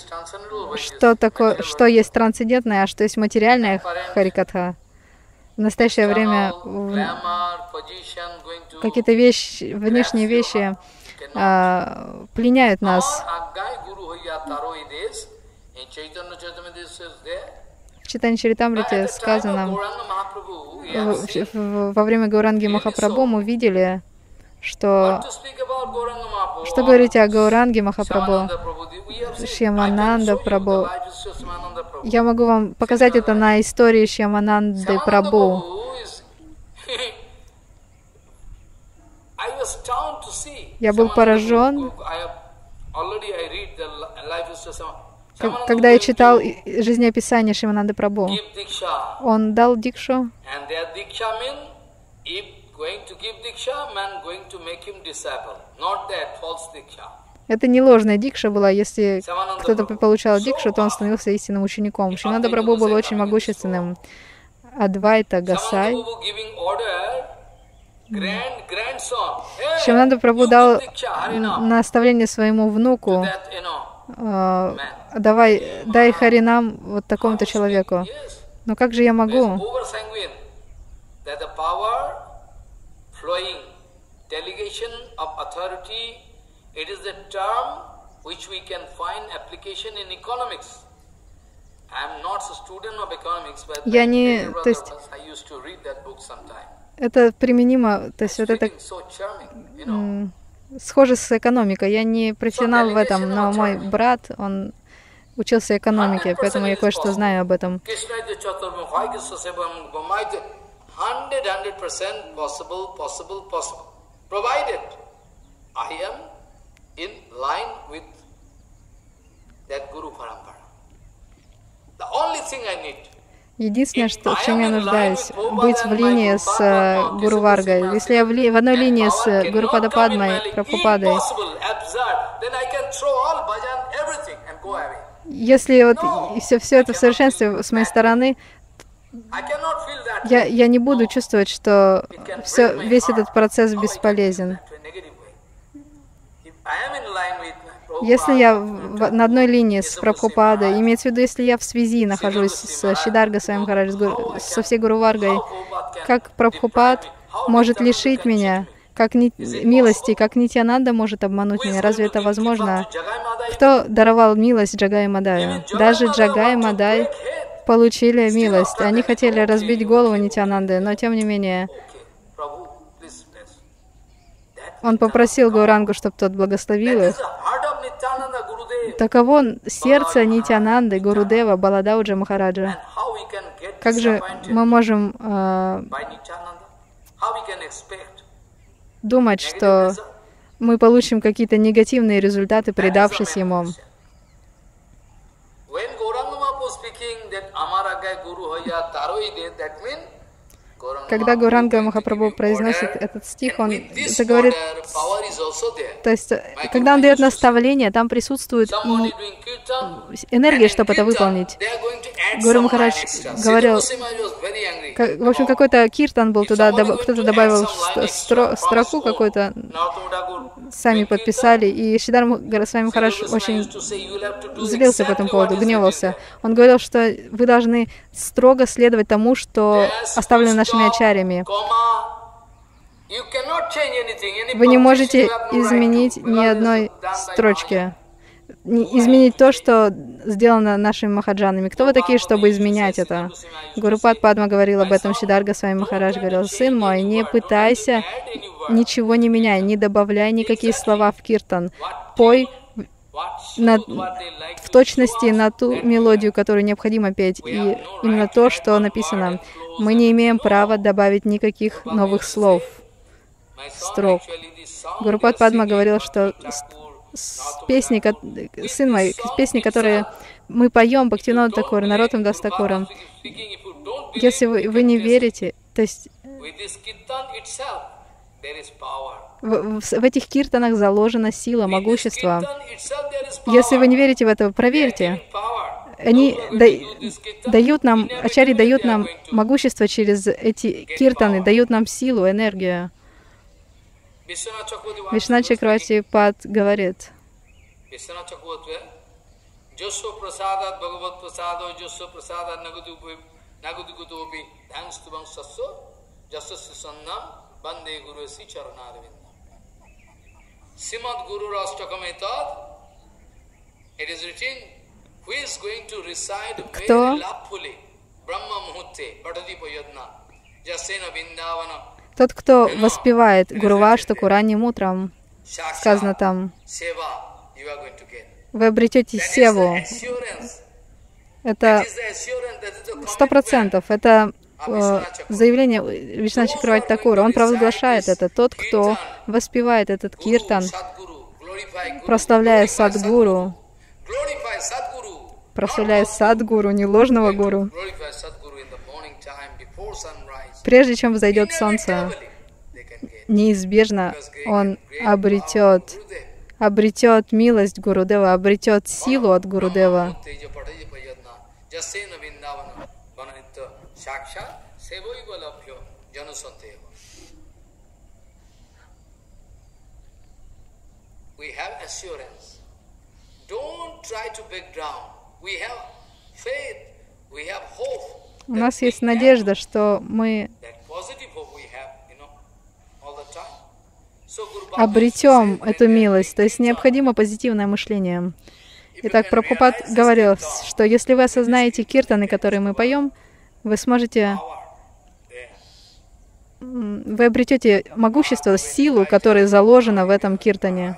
что есть трансцендентное, а что есть материальная Харикатха, в настоящее время какие-то внешние вещи пленяют нас. В Чайтанья Чаритамрите сказано, во время Гауранги Махапрабху мы видели, что говорить о Гауранге Махапрабху, Шьямананда Прабху. Я могу вам показать это на истории Шьямананды Прабху. Я был поражен, когда я читал жизнеописание Шьямананды Прабху. Он дал дикшу. Это не ложная дикша была. Если кто-то получал дикшу, то он становился истинным учеником. Шьямананда Прабху был очень могущественным. Адвайта Гасай. Шьямананда Прабху дал наставление своему внуку: дай Харинам вот такому-то человеку. Но как же я могу? It is a term which we can find application in economics. I am not a student of economics, but Я не, то есть, I used to read that book sometime. это применимо, то есть вот это So charming, you know. схоже с экономикой. Я не профессионал в этом, но мой брат, он учился экономике, поэтому я кое-что знаю об этом. 100% possible, provided I am in line with that Guru Parampara. The only thing I need. Единственное, в чем я нуждаюсь, быть в линии с Гуру Варгой. Если я в одной линии с Гуру Падападмой, Прабхупадой, если вот все это в совершенстве с моей стороны, я не буду чувствовать, что весь этот процесс бесполезен. Если я на одной линии с Прабхупадой, имеется в виду, если я в связи нахожусь с Шидарга Свами Махарадж, со всей Гуру Варгой, как Прабхупад может лишить меня, как милости, как Нитьянанда может обмануть меня? Разве это возможно? Кто даровал милость Джагай Мадаю? Даже Джагай Мадай получили милость. Они хотели разбить голову Нитьянанды, но тем не менее он попросил Гаурангу, чтобы тот благословил их. Таково сердце Нитьянанды, Гурудева, Баладауджа Махараджа. Как же мы можем думать, что мы получим какие-то негативные результаты, предавшись ему? Когда Гауранга Махапрабху произносит этот стих, он это говорит, то есть, когда он дает наставление, там присутствует и энергия, чтобы это выполнить. Гуру Махарадж говорил, в общем, какой-то киртан был туда, кто-то добавил строку какую-то, сами подписали, и Шридар Госвами Махарадж очень злился по этому поводу, гневался. Он говорил, что вы должны строго следовать тому, что оставлено нашими ачарьями. Вы не можете изменить ни одной строчки, изменить то, что сделано нашими махаджанами. Кто вы такие, чтобы изменять это? Гурупад Падма говорил об этом, Шридар Госвами Махарадж говорил: сын мой, не пытайся, ничего не меняй, не добавляй никакие слова в киртан. Пой в точности на ту мелодию, которую необходимо петь, и именно то, что написано. Мы не имеем права добавить никаких новых слов, строк. Гурупад Падма говорил, что песни, сын мой, песни, которые мы поем, Бхактивинода Такура, Нароттам Дас Такуром, если вы не верите, то есть в этих киртанах заложена сила, могущество. Если вы не верите в это, проверьте. Они дают нам, ачарьи дают нам могущество через эти киртаны, дают нам силу, энергию. Вишванат Чакраварти Пад говорит: Srimad Guru Rashtakamaitad, it is written, who is going to recite very lovefully, Brahma Muhurte, Patadipa Yadna, Jasena Vindavana. Тот, кто воспевает Гуруваштаку ранним утром, сказано там, вы обретете севу. Это 100%. Это заявление Вишванат Чакраварти Такура. Он провозглашает это. Тот, кто воспевает этот киртан, прославляя Садгуру, не ложного гуру, прежде чем взойдет солнце, неизбежно он обретет милость Гурудева, обретет силу от Гурудева. У нас есть надежда, что мы обретем эту милость. То есть необходимо позитивное мышление. Итак, Прабхупад говорил, что если вы осознаете киртаны, которые мы поем, вы сможете, вы обретете могущество, силу, которая заложена в этом киртане.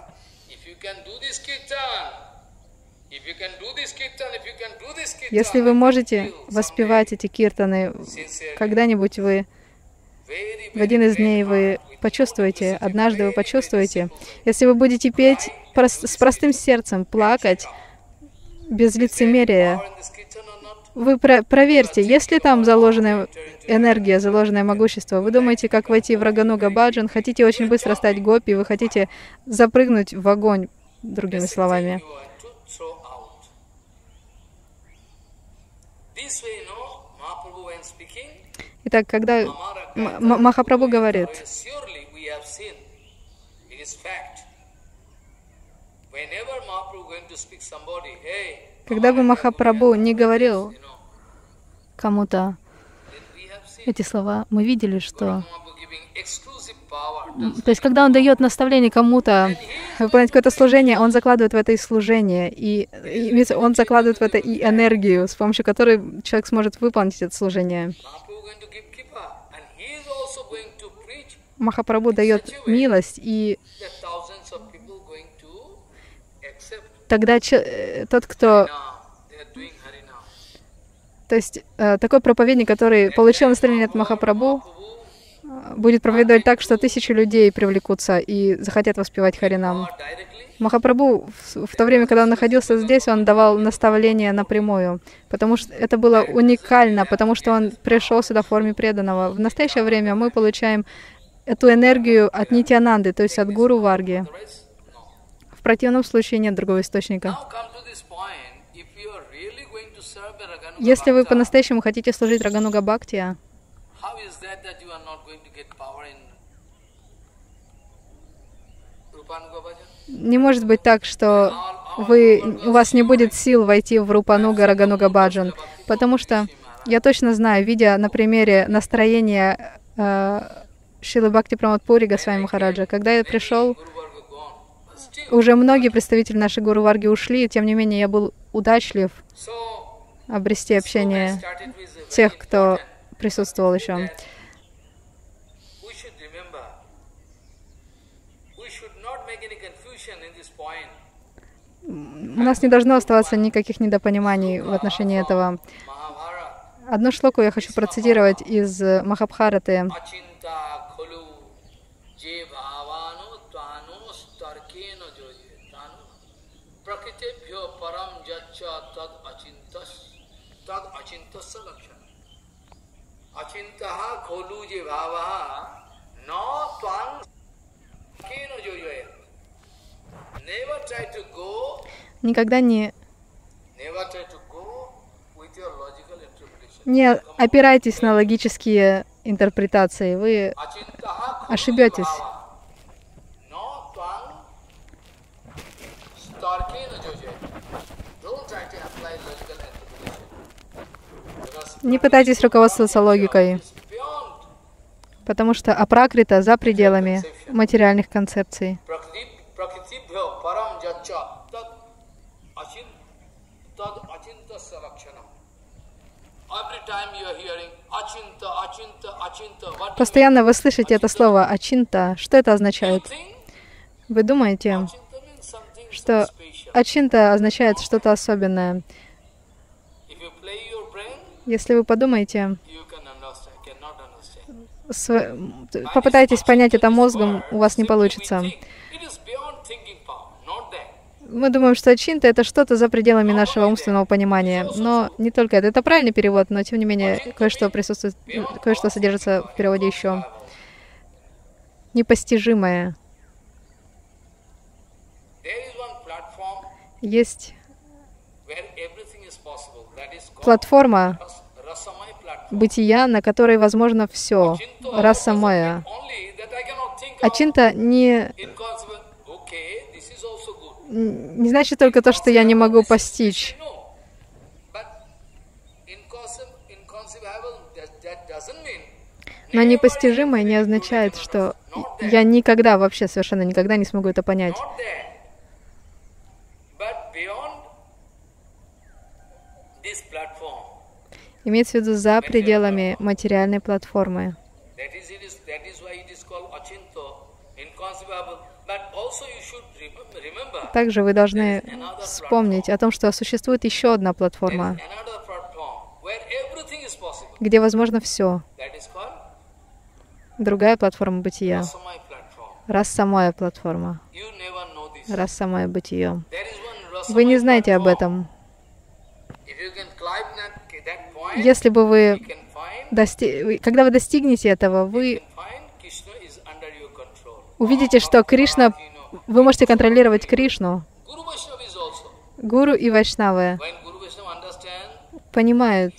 Если вы можете воспевать эти киртаны, когда-нибудь вы, в один из дней вы почувствуете, однажды вы почувствуете, если вы будете петь с простым сердцем, плакать, без лицемерия, вы проверьте, есть ли там заложенная энергия, заложенное могущество. Вы думаете, как войти в Рагануга Баджан, хотите очень быстро стать гопи, вы хотите запрыгнуть в огонь, другими словами. Итак, когда Махапрабху говорит, когда бы Махапрабху не говорил кому-то эти слова, мы видели, что... То есть, когда он дает наставление кому-то выполнять какое-то служение, он закладывает в это и служение, и он закладывает в это и энергию, с помощью которой человек сможет выполнить это служение. Махапрабху дает милость, и тогда тот, кто... То есть такой проповедник, который получил настроение от Махапрабху, будет проповедовать так, что 1000 людей привлекутся и захотят воспевать Харинам. Махапрабху в то время, когда он находился здесь, он давал наставления напрямую, потому что это было уникально, потому что он пришел сюда в форме преданного. В настоящее время мы получаем эту энергию от Нитьянанды, то есть от Гуру Варги. В противном случае нет другого источника. Если вы по-настоящему хотите служить Рагануга Бхактия, не может быть так, что у вас не будет сил войти в Рупануга Рагануга Баджан, потому что я точно знаю, видя на примере настроения Шрилы Бхакти Прамод Пури Госвами Махараджа, когда я пришел, уже многие представители нашей Гуру Варги ушли, и тем не менее я был удачлив обрести общение тех, кто присутствовал еще. У нас не должно оставаться никаких недопониманий в отношении этого. Одну шлоку я хочу процитировать из Махабхараты. Никогда не опирайтесь на логические интерпретации, вы ошибетесь. Не пытайтесь руководствоваться логикой, потому что апракрита за пределами материальных концепций. Постоянно вы слышите это слово «ачинта». Что это означает? Вы думаете, что ачинта означает что-то особенное? Если вы подумаете, попытайтесь понять это мозгом, у вас не получится. Мы думаем, что ачинта — это что-то за пределами нашего умственного понимания. Но не только это. Это правильный перевод, но тем не менее кое-что присутствует, кое-что содержится в переводе еще. Непостижимое. Есть платформа бытия, на которой возможно все. Раса майя. Ачинта не значит только то, что я не могу постичь. Но непостижимое не означает, что я никогда, вообще совершенно никогда не смогу это понять. Имеется в виду за пределами материальной платформы. Также вы должны вспомнить о том, что существует еще одна платформа, где возможно все. Другая платформа бытия. Рассамая платформа. Рассамая бытие. Вы не знаете об этом. Если бы вы когда вы достигнете этого, вы увидите, что Кришна, вы можете контролировать Кришну. Гуру и Вайшнавы понимают,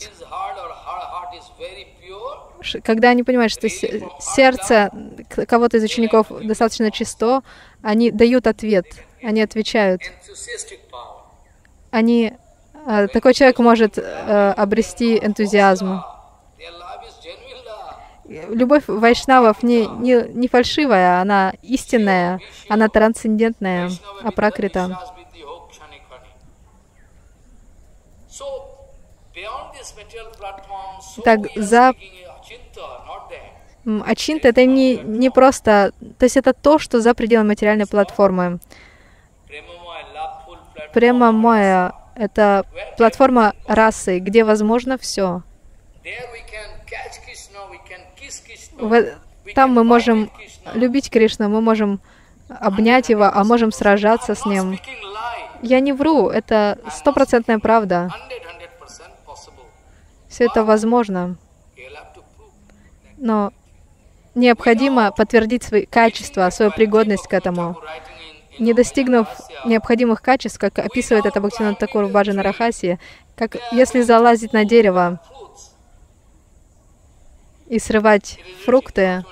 когда они понимают, что сердце кого-то из учеников достаточно чисто, они дают ответ, они отвечают. Такой человек может обрести энтузиазм. Любовь вайшнавов не фальшивая, она истинная, она трансцендентная, апракрита. Так, ачинта — это не просто, то есть это то, что за пределами материальной платформы. Према моя — это платформа расы, где возможно все. Там мы можем любить Кришну, мы можем обнять его, а можем сражаться с ним. Я не вру, это 100% правда. Все это возможно. Но необходимо подтвердить свои качества, свою пригодность к этому. Не достигнув необходимых качеств, как описывает это Бхактивинода Тхакур в Баджана Рахасе, как если залазить на дерево и срывать фрукты.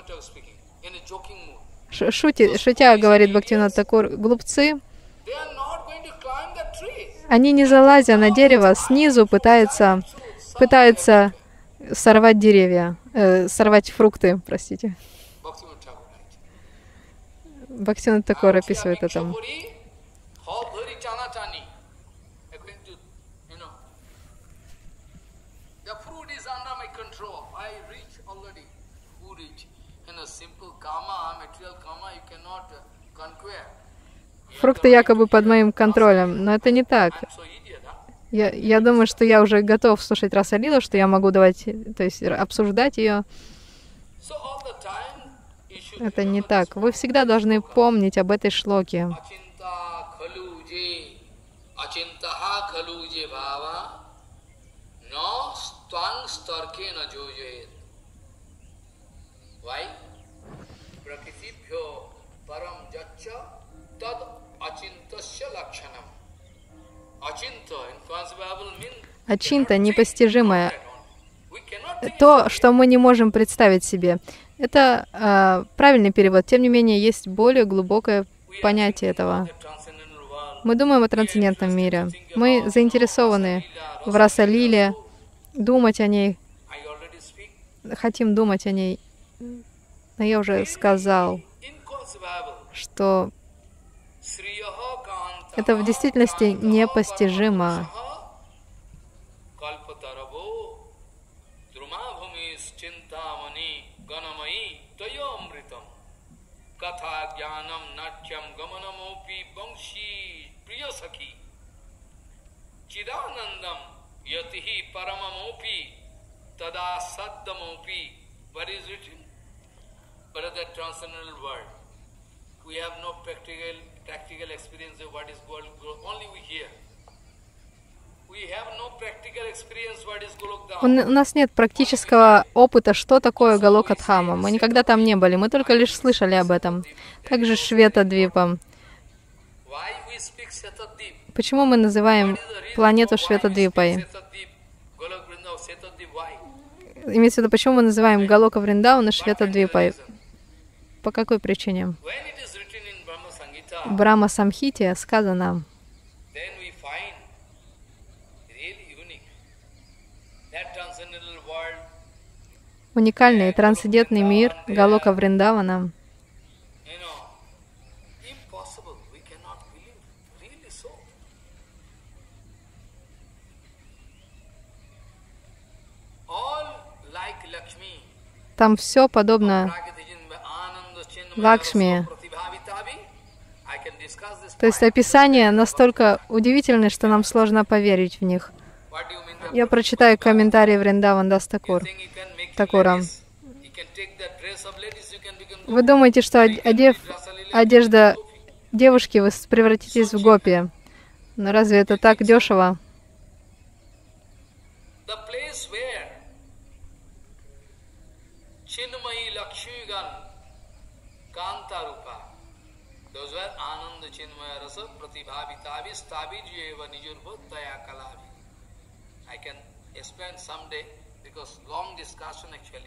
Шутя, говорит Бхактивинода Тхакур, глупцы, они не залазя на дерево, снизу пытаются сорвать деревья, сорвать фрукты, простите. Бхактивинода Тхакур описывает это. Фрукты якобы под моим контролем, но это не так. Я думаю, что я уже готов слушать Раса-лилу, что я могу давать, то есть обсуждать ее. Это не так. Вы всегда должны помнить об этой шлоке. Ачинта — непостижимое. То, что мы не можем представить себе. Это правильный перевод. Тем не менее, есть более глубокое понятие этого. Мы думаем о трансцендентном мире. Мы заинтересованы в Раса-лиле, думать о ней, хотим думать о ней. Но я уже сказал, что это в действительности непостижимо. У нас нет практического опыта, что такое Галока-дхама. Мы никогда там не были, мы только лишь слышали об этом. Также Швета-двипа. Почему мы называем планету Швета-двипой? Имеется в виду, почему мы называем Галока Вриндауна Швета-двипой? По какой причине? В Брахма-самхите сказано, уникальный трансцендентный мир Галока Вриндавана. Там все подобно Лакшми. То есть описания настолько удивительны, что нам сложно поверить в них. Я прочитаю комментарий Вриндавандас Такура. Вы думаете, что одев одежда девушки, вы превратитесь в гопи. Но разве это так дешево? I can explain someday because long discussion actually.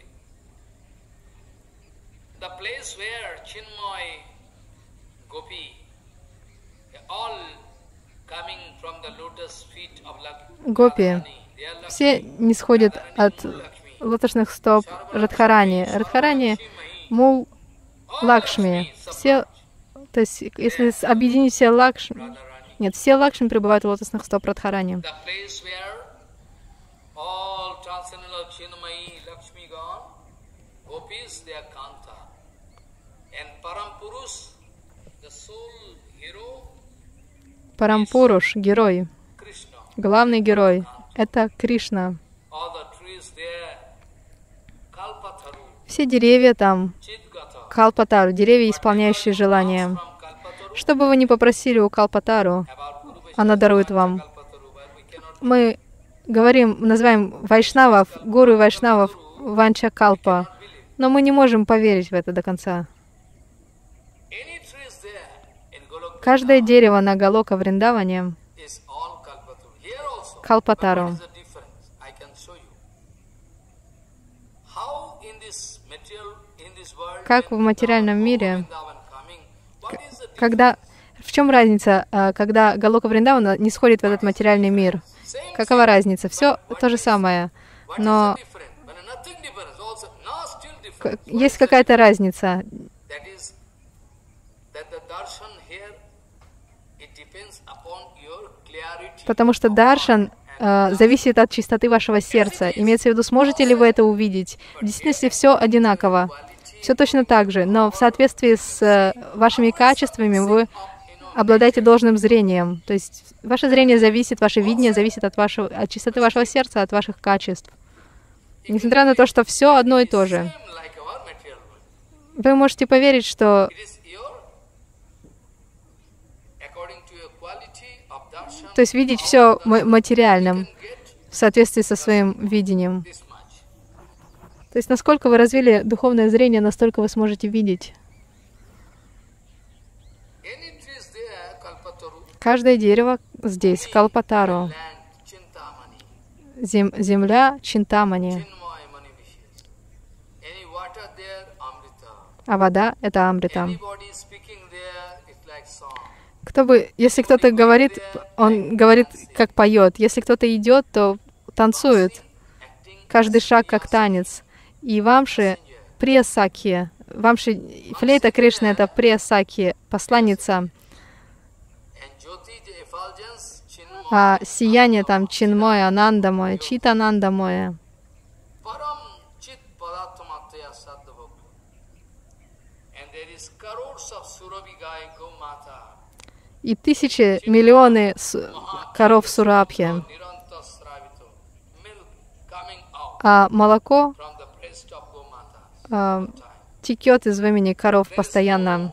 The place where Chinmay, Gopi, all coming from the lotus feet of Гопи все не сходят от лотосных стоп Радхарани. Радхарани, мул Лакшми. Все, то есть, если объединить все Лакшми, нет, все Лакшми пребывают в лотосных стоп Радхарани. Парампуруш, герой, главный герой, это Кришна. Все деревья там, Калпатару, деревья, исполняющие желания. Что бы вы ни попросили у Калпатару, она дарует вам. Мы говорим, называем вайшнавов, гуру вайшнавов Ванча Калпа, но мы не можем поверить в это до конца. Каждое дерево на Галока Вриндаване Калпатару. Как в материальном мире, в чем разница, когда Галока Вриндавана не сходит в этот материальный мир? Какова разница? Все то же самое, но есть какая-то разница. Потому что даршан зависит от чистоты вашего сердца. Имеется в виду, сможете ли вы это увидеть? В действительности все одинаково, все точно так же, но в соответствии с вашими качествами вы обладаете должным зрением. То есть ваше зрение зависит, ваше видение зависит от чистоты вашего сердца, от ваших качеств. Несмотря на то, что все одно и то же. Вы можете поверить, что то есть видеть все материальным в соответствии со своим видением. То есть насколько вы развили духовное зрение, настолько вы сможете видеть. Каждое дерево здесь, Калпатару. Земля Чинтамани. А вода — это Амрита. Если кто-то говорит, он говорит, как поет. Если кто-то идет, то танцует. Каждый шаг как танец. И вамши — Прия-сакхи. Вамши, флейта Кришны — это Прия-сакхи, посланница. А сияние там Чинмой, Анандамой, Чит-Анандамой. И тысячи, миллионы коров Сурабхи. А молоко текет из вымени коров постоянно.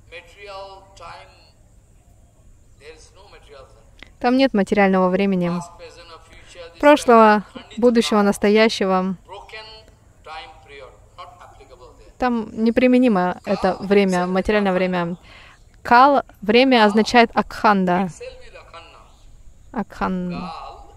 Там нет материального времени. Прошлого, будущего, настоящего. Там неприменимо это время, материальное время. Кал — время означает Акханда. Акханда.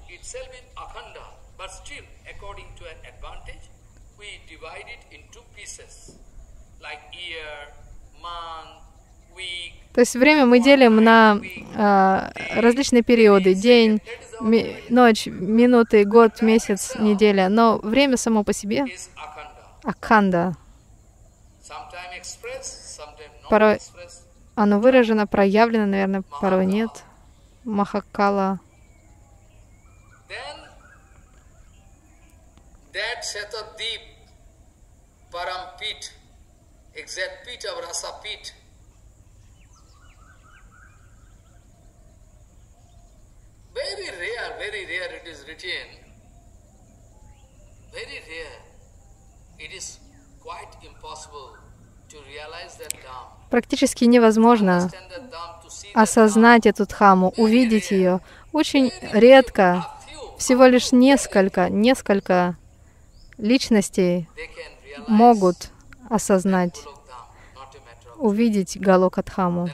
То есть время мы делим на различные периоды. День, ночь, минуты, год, месяц, неделя. Но время само по себе Акханда. Порой оно выражено, проявлено, наверное, порой нет. Махакала. Very rare it is written. Very rare. It is quite impossible to realize that Dham. Практически невозможно осознать эту Дхаму, увидеть ее. Очень редко, всего лишь несколько личностей могут осознать, увидеть Галока-Дхаму.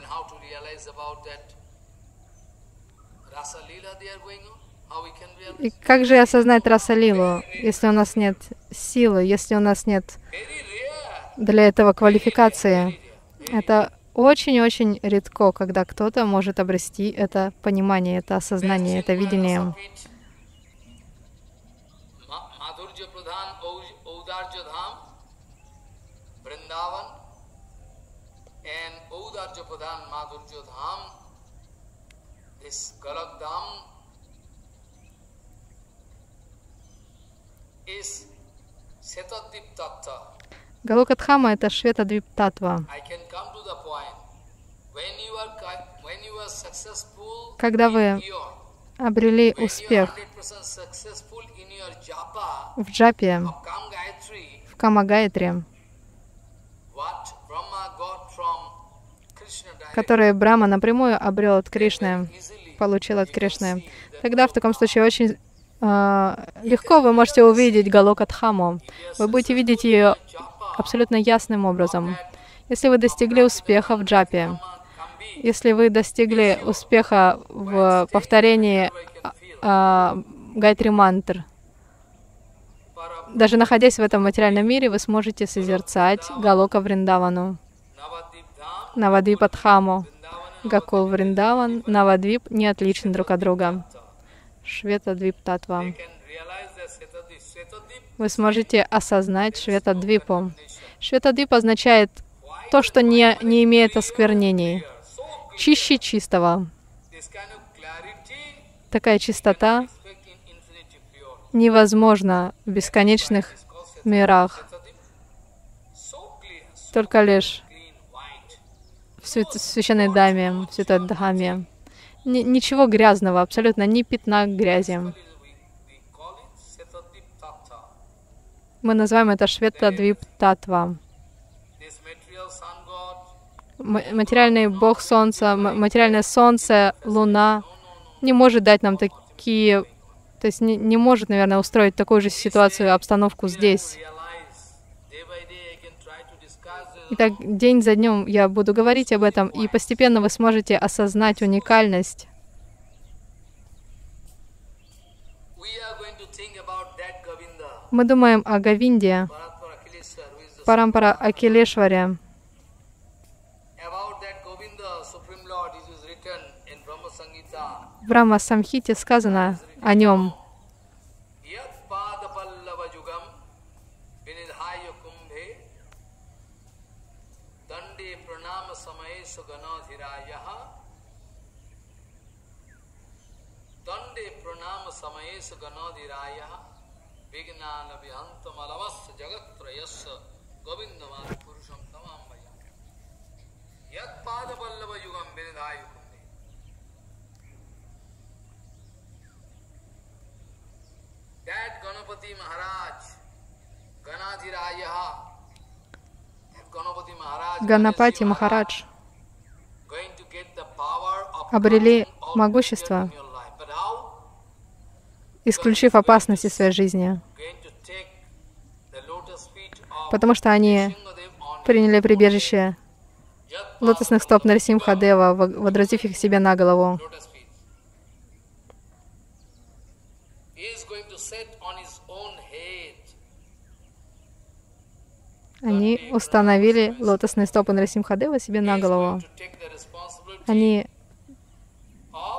И как же осознать Раса-лилу, если у нас нет силы, если у нас нет для этого квалификации? Это очень-очень редко, когда кто-то может обрести это понимание, это осознание, это видение. Галока-Дхама — это Шветадвип-татва. Когда вы обрели успех в джапе, в Кама-гайатри, который Брахма напрямую обрел от Кришны, получил от Кришны, тогда в таком случае очень легко вы можете увидеть Галока-Дхаму. Вы будете видеть ее абсолютно ясным образом. Если вы достигли успеха в джапе, если вы достигли успеха в повторении Гайатри мантр, даже находясь в этом материальном мире, вы сможете созерцать Галока Вриндавану, Навадвипа-Дхаму. Гакул Вриндаван, Навадвип не отличны друг от друга. Шветадвип-татва. Вы сможете осознать Шветадвипу. Шветадвип означает то, что не имеет осквернений. Чище чистого. Такая чистота невозможна в бесконечных мирах. Только лишь в священной даме, в святой Дхаме. Ничего грязного, абсолютно ни пятна грязи. Мы называем это Шветадвип-татва. Материальный бог солнца, материальное солнце, луна не может дать нам такие, то есть не может, наверное, устроить такую же ситуацию, обстановку здесь. Итак, день за днем я буду говорить об этом, и постепенно вы сможете осознать уникальность. Мы думаем о Говинде, Парампара Акилешваре. В Брахма-самхите сказано о нем. Ганапати Махарадж обрели могущество, исключив опасности в своей жизни, потому что они приняли прибежище лотосных стоп Нарисимха-дева, водрузив их себе на голову. Они установили лотосные стопы Нарисимха-дева себе на голову. Они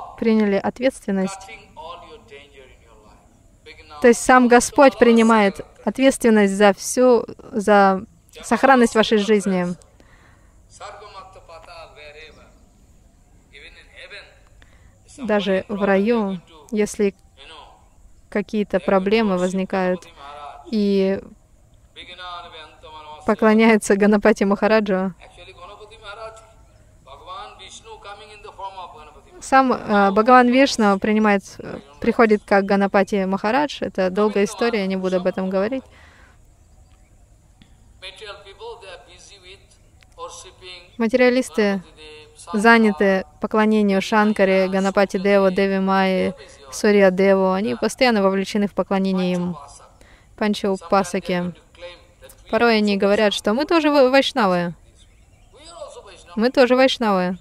приняли ответственность. То есть сам Господь принимает ответственность за сохранность вашей жизни. Даже в раю, если какие-то проблемы возникают и поклоняются Ганапати Махараджу, сам Бхагаван Вишну приходит как Ганапати Махарадж. Это долгая история, я не буду об этом говорить. Материалисты заняты поклонению Шанкаре, Ганапати Деву, Деви Майи, Сурья Деву. Они постоянно вовлечены в поклонение им. Панча Упасаки. Порой они говорят, что мы тоже вайшнавы. Мы тоже вайшнавы.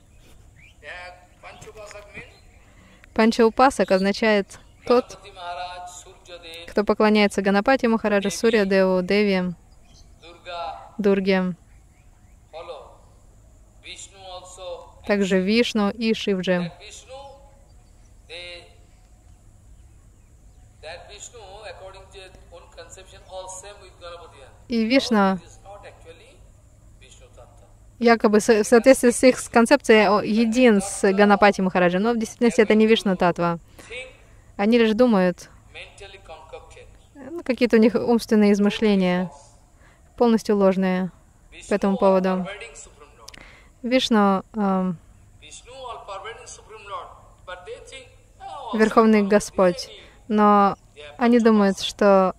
Панча Упасак означает тот, кто поклоняется Ганапати Махараджа, Сурья Деву, Деви, Дурге, также Вишну и Шивджи. И Вишну якобы в соответствии с их концепцией един с Ганапати Махараджа, но в действительности это не Вишну Татва. Они лишь думают, какие-то у них умственные измышления, полностью ложные по этому поводу. Вишну Верховный Господь, но они думают, что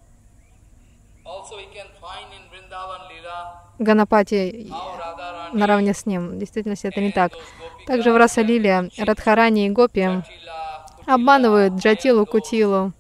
Ганапати наравне с ним. В действительности это не так. Также в Раса-лиле Радхарани и Гопи обманывают Джатилу, Кутилу.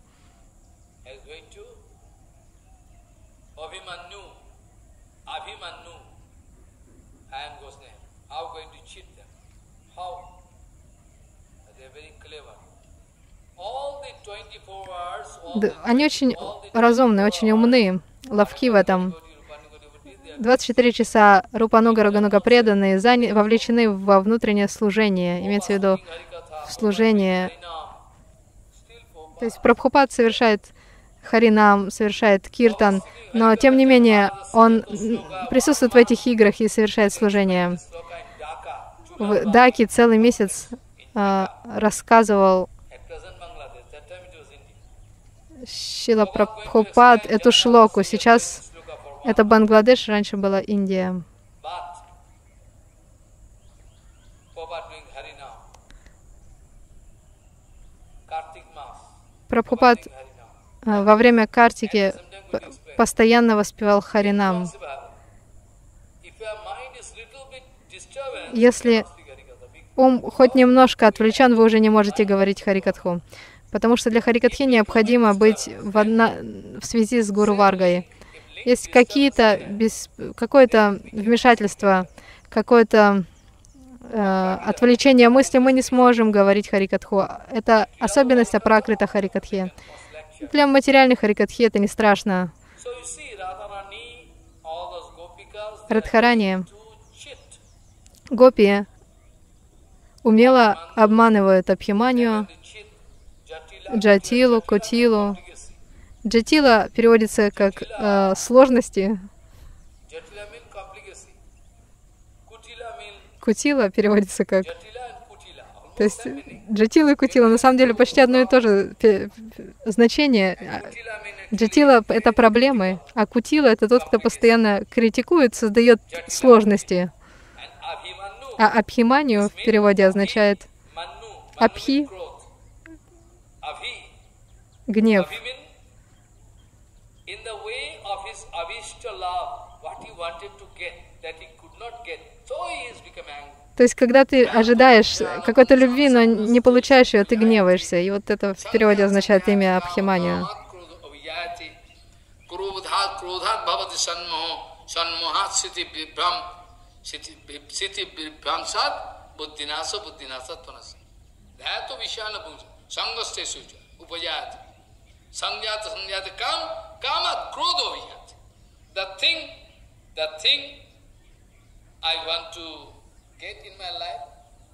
Они очень разумны, очень умны, ловки в этом. 24 часа Рупануга, Рагануга преданные вовлечены во внутреннее служение, имеется в виду служение. То есть Прабхупад совершает харинам, совершает киртан, но тем не менее он присутствует в этих играх и совершает служение. В Даке целый месяц рассказывал Шрила Прабхупад эту шлоку. Сейчас это Бангладеш, раньше была Индия. Прабхупад во время Картики постоянно воспевал Харинам. Если ум хоть немножко отвлечен, вы уже не можете говорить Харикатху. Потому что для Харикатхи необходимо быть в связи с Гуру Варгой. Есть какое-то вмешательство, какое-то отвлечение мысли, мы не сможем говорить Харикатху. Это особенность апракрита Харикатхи. Для материальных Харикатхи это не страшно. Радхарани, Гопи умело обманывают Абхиманию, Джатилу, Кутилу. Джатила переводится как сложности. Кутила переводится как... То есть Джатила и Кутила на самом деле почти одно и то же значение. Джатила — это проблемы, а Кутила — это тот, кто постоянно критикует, создает сложности. А Абхиманию в переводе означает Абхи — гнев. То есть, когда ты ожидаешь какой-то любви, но не получаешь ее, ты гневаешься. И вот это в переводе означает имя Абхиманию.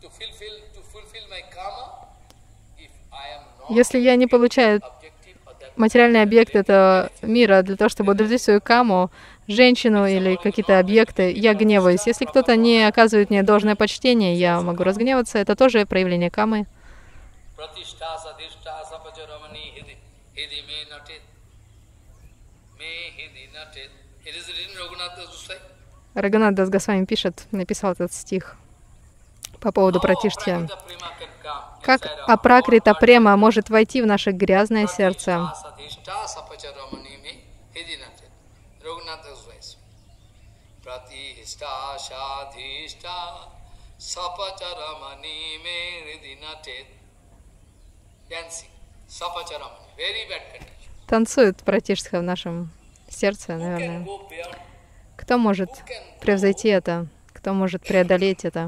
Если я не получаю материальный объект этого мира для того, чтобы удовлетворить свою каму, женщину или какие-то объекты, я гневаюсь. Если кто-то не оказывает мне должное почтение, я могу разгневаться. Это тоже проявление камы. Рагунат Дас Госвами написал этот стих по поводу Пратиштхи. Как апракрита према может войти в наше грязное сердце? Танцует Пратиштха в нашем сердце, наверное. Кто может превзойти это? Кто может преодолеть это?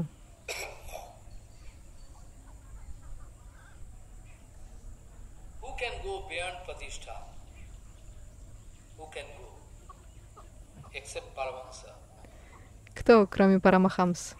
Кто, кроме Парамахамс?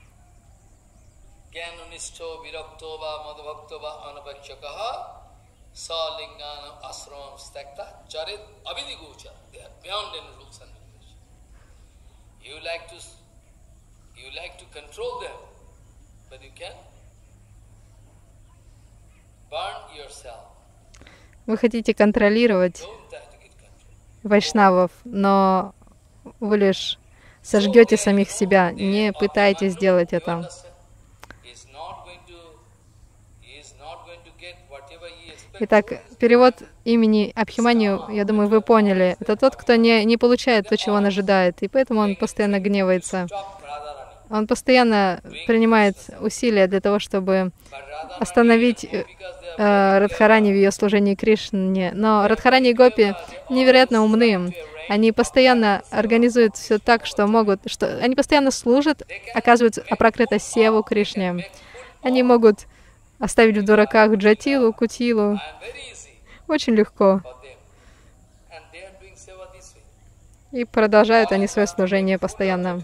Вы хотите контролировать вайшнавов, но вы лишь сожгете самих себя. Не пытайтесь сделать это. Итак, перевод имени Абхиманию, я думаю, вы поняли. Это тот, кто не получает то, чего он ожидает, и поэтому он постоянно гневается. Он постоянно принимает усилия для того, чтобы остановить Радхарани в ее служении Кришне. Но Радхарани и Гопи невероятно умны. Они постоянно организуют все так, что могут, они постоянно служат, оказывают апракрита севу Кришне. Они могут оставить в дураках Джатилу, Кутилу. Очень легко. И продолжают они свое служение постоянно.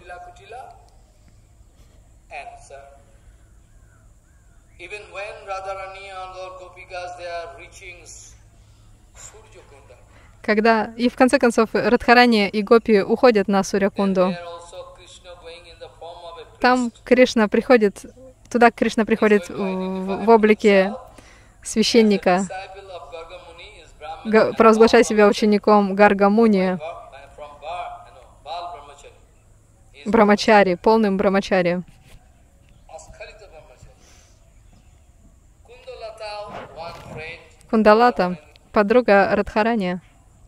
Когда, и в конце концов, Радхарани и Гопи уходят на Сурьякунду, там Кришна приходит, туда Кришна приходит в облике священника, провозглашая себя учеником Гарга-муни, брамачари, полным брамачари. Кундалата, подруга Радхарани,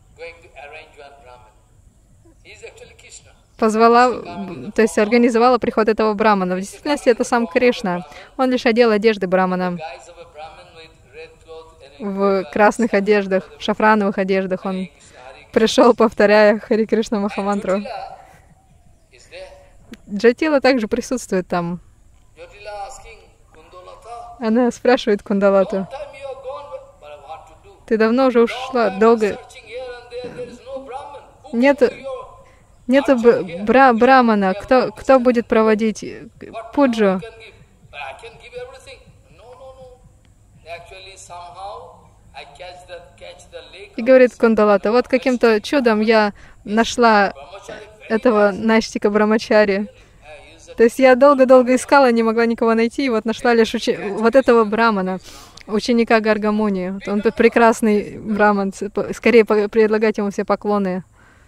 позвала, то есть организовала приход этого брамана. В действительности это сам Кришна. Он лишь одел одежды брамана. В красных одеждах, в шафрановых одеждах он пришел, повторяя Хари Кришна Махамантру. Джатила также присутствует там. Она спрашивает Кундалату: ты давно уже ушла, долго. Нету брамана. Кто будет проводить пуджу? И говорит Кундалата: вот каким-то чудом я нашла этого Наштика Брамачари. То есть я долго-долго искала, не могла никого найти, и вот нашла лишь вот этого брамана, ученика Гарга-муни. Он прекрасный браман. Скорее предлагать ему все поклоны.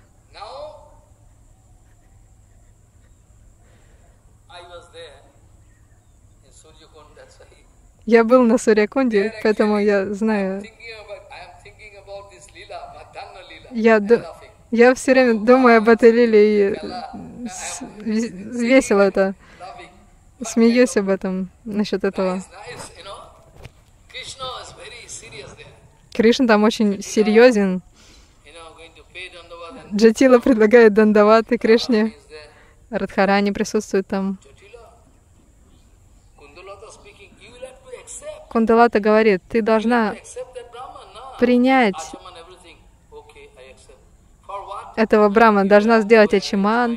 Я был на Сурьякунде, поэтому я знаю. Я все время думаю об этой лиле и весело это. Смеюсь об этом, насчет этого. Кришна там очень серьезен. Джатила предлагает дандаваты Кришне. Радхарани присутствует там. Кундалата говорит: ты должна принять этого брамана, должна сделать ачиман.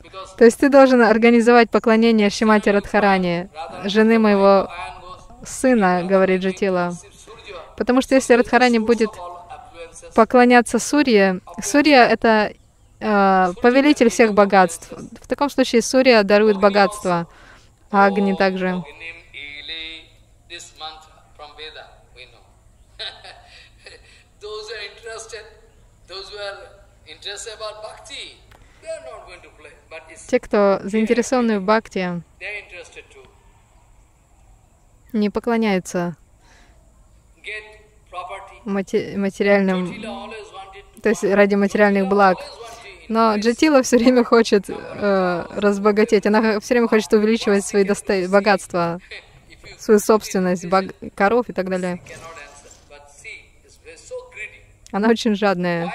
То есть ты должен организовать поклонение Шримати Радхарани, жены моего сына, говорит Джатила. Потому что если Радхарани будет поклоняться Сурье, Сурья — это повелитель всех богатств. В таком случае Сурья дарует богатство, а Агни также. Те, кто заинтересованы в бхакти, не поклоняются материальным, то есть ради материальных благ. Но Джатила все время хочет разбогатеть. Она все время хочет увеличивать свои богатства, свою собственность, коров и так далее. Она очень жадная.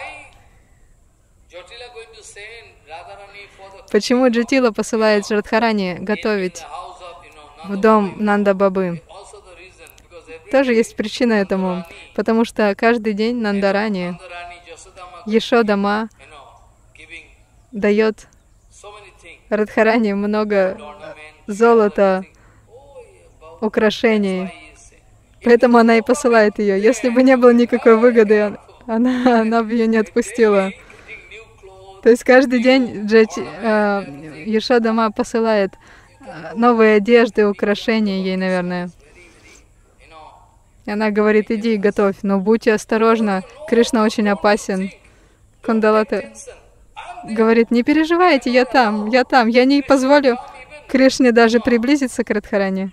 Почему Джатила посылает Радхарани готовить в дом Нанда Бабы? Тоже есть причина этому, потому что каждый день Нандарани, Яшода Ма, дает Радхарани много золота, украшений. Поэтому она и посылает ее. Если бы не было никакой выгоды, она бы ее не отпустила. То есть каждый день Яшода Ма посылает новые одежды, украшения ей, наверное. И она говорит: иди, готовь, но будьте осторожны, Кришна очень опасен. Кундалата говорит: не переживайте, я там, я не позволю Кришне даже приблизиться к Радхарани.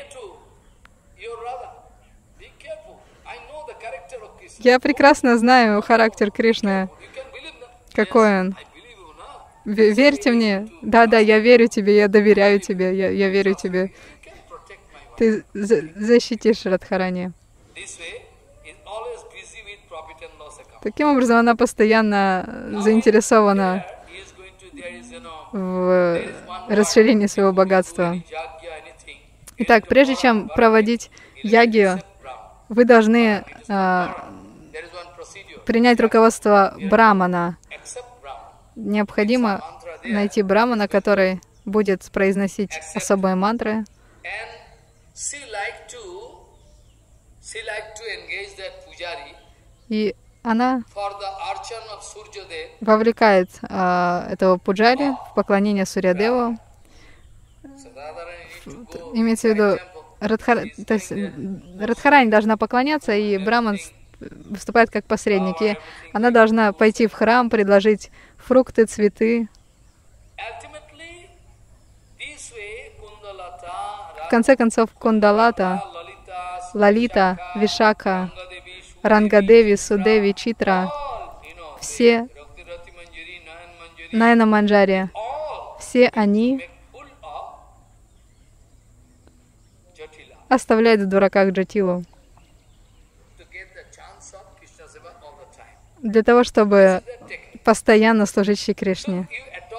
Я прекрасно знаю характер Кришны, какой он. Верьте мне. Да, я верю тебе, я доверяю тебе, я верю тебе. Ты защитишь Радхарани. Таким образом, она постоянно заинтересована в расширении своего богатства. Итак, прежде чем проводить ягью, вы должны принять руководство брамана. Необходимо найти брамана, который будет произносить особые мантры. И она вовлекает этого пуджари в поклонение Сурьядеву. Имеется в виду, Радхарани должна поклоняться, и браман выступает как посредник. И она должна пойти в храм, предложить фрукты, цветы. В конце концов, Кундалата, Лалита, Вишака, Рангадеви, Судеви, Читра, все, Найна Манджари, все они оставляют в дураках Джатилу для того, чтобы постоянно служить Шри Кришне.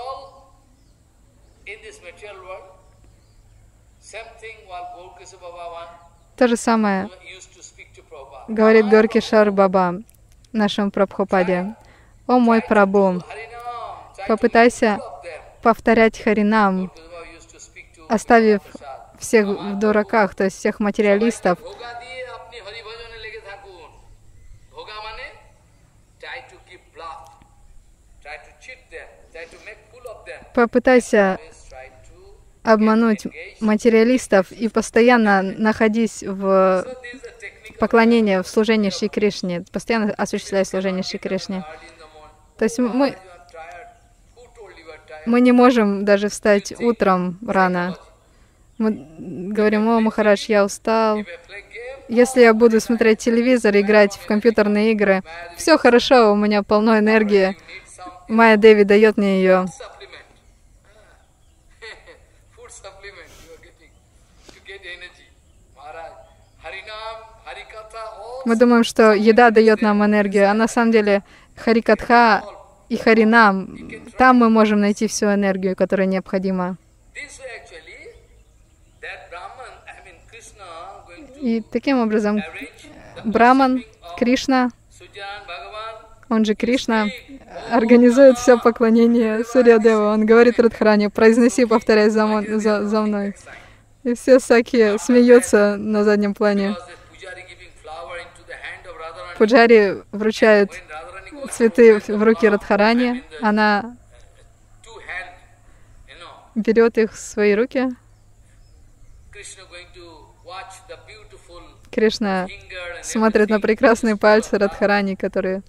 То же самое говорит Горкишар Баба нашему Прабхупаде. «О мой Прабху, попытайся повторять Харинам, оставив всех в дураках, то есть всех материалистов. Попытайся обмануть материалистов и постоянно находись в поклонении, в служении Шри Кришне, постоянно осуществляя служение Шри Кришне. То есть мы не можем даже встать утром рано. Мы говорим: о, Махарадж, я устал. Если я буду смотреть телевизор, играть в компьютерные игры, все хорошо, у меня полно энергии. Майя Деви дает мне ее. Мы думаем, что еда дает нам энергию, а на самом деле Харикатха и Харинам, там мы можем найти всю энергию, которая необходима. И таким образом Браман, Кришна, он же Кришна, организует все поклонение Сурьядеву. Он говорит Радхарани: произноси, повторяй за мной. И все саки смеются на заднем плане. Пуджари вручает цветы в руки Радхарани. Она берет их в свои руки. Кришна смотрит на прекрасные пальцы Радхарани, которые...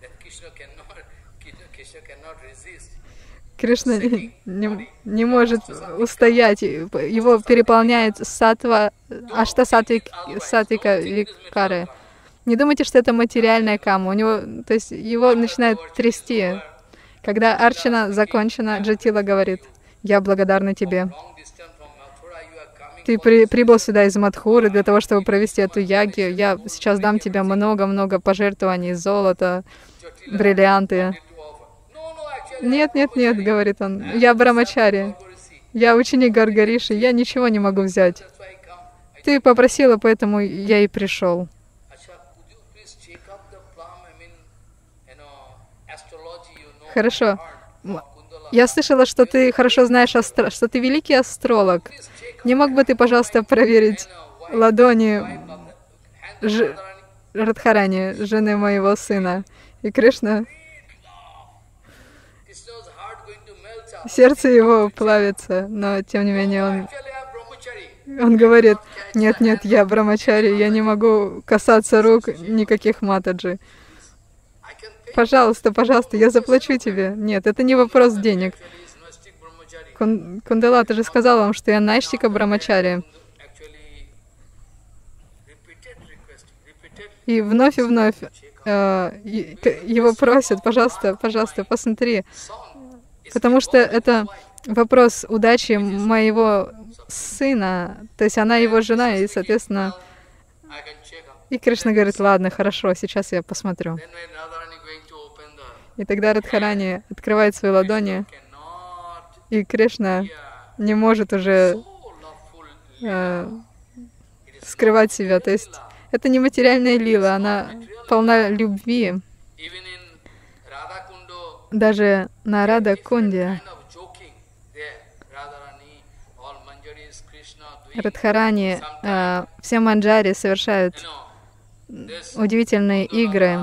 Кришна не может устоять, его переполняет саттва, сатвика викары. Не думайте, что это материальная кама. У него, то есть его начинает трясти. Когда арчана закончена, Джатила говорит: я благодарна тебе. Ты прибыл сюда из Мадхуры для того, чтобы провести эту ягью. Я сейчас дам тебе много-много пожертвований, золото, бриллианты. Нет, говорит он, я Брамачари, я ученик Гаргариши, я ничего не могу взять. Ты попросила, поэтому я и пришел. Хорошо. Я слышала, что ты хорошо знаешь, что ты великий астролог. Не мог бы ты, пожалуйста, проверить ладони Радхарани, жены моего сына? И Кришна... Сердце его плавится, но тем не менее он говорит: нет, я Брамачари, я не могу касаться рук никаких матаджи. Пожалуйста, я заплачу тебе. Нет, это не вопрос денег. Кундала, ты же сказал вам, что я Найштика Брамачари. И вновь его просят: пожалуйста, посмотри. Потому что это вопрос удачи моего сына. То есть она его жена, и, соответственно... И Кришна говорит: ладно, хорошо, сейчас я посмотрю. И тогда Радхарани открывает свои ладони, и Кришна не может уже скрывать себя. То есть это не материальная лила, она полна любви. Даже на Рада-кунде Радхарани, все манджари совершают удивительные игры.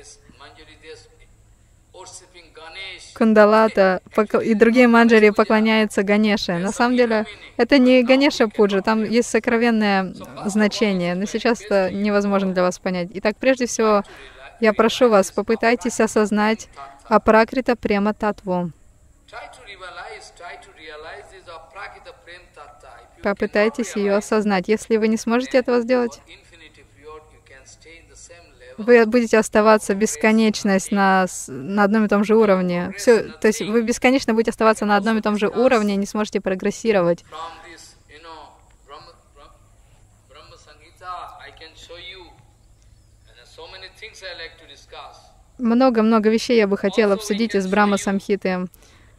Кундалата и другие манджари поклоняются Ганеше. На самом деле, это не Ганеша Пуджа, там есть сокровенное значение, но сейчас это невозможно для вас понять. Итак, прежде всего, я прошу вас, попытайтесь осознать Апракрита Према Татву. Попытайтесь ее осознать. Если вы не сможете этого сделать, вы будете оставаться бесконечность на одном и том же уровне. Все, то есть вы бесконечно будете оставаться на одном и том же уровне, не сможете прогрессировать. Много вещей я бы хотела обсудить из Брахма Самхиты.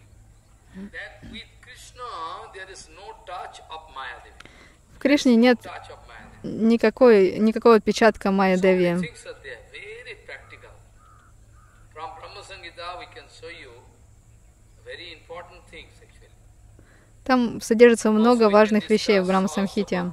В Кришне нет никакого отпечатка Майя-деви. Там содержится много важных вещей в Брахма Самхите.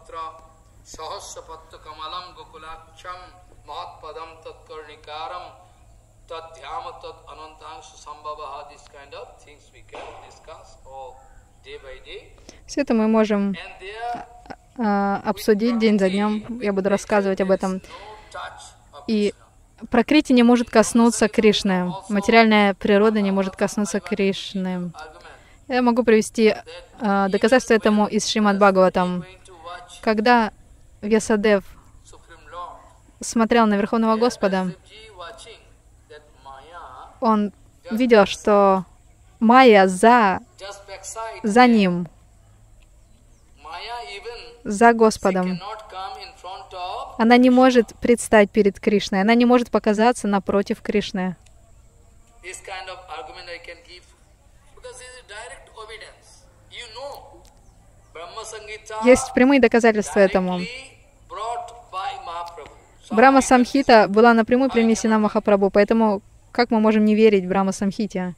Все это мы можем обсудить день за днем. Я буду рассказывать об этом. И Пракрити не может коснуться Кришны. Материальная природа не может коснуться Кришны. Я могу привести доказательство этому из Шримад Бхагаватам. Когда Вьясадев смотрел на Верховного Господа, он видел, что Майя за ним, за Господом. Она не может предстать перед Кришной, она не может показаться напротив Кришны. Есть прямые доказательства этому. Брахма Самхита была напрямую принесена Махапрабху, поэтому как мы можем не верить Брахма Самхите?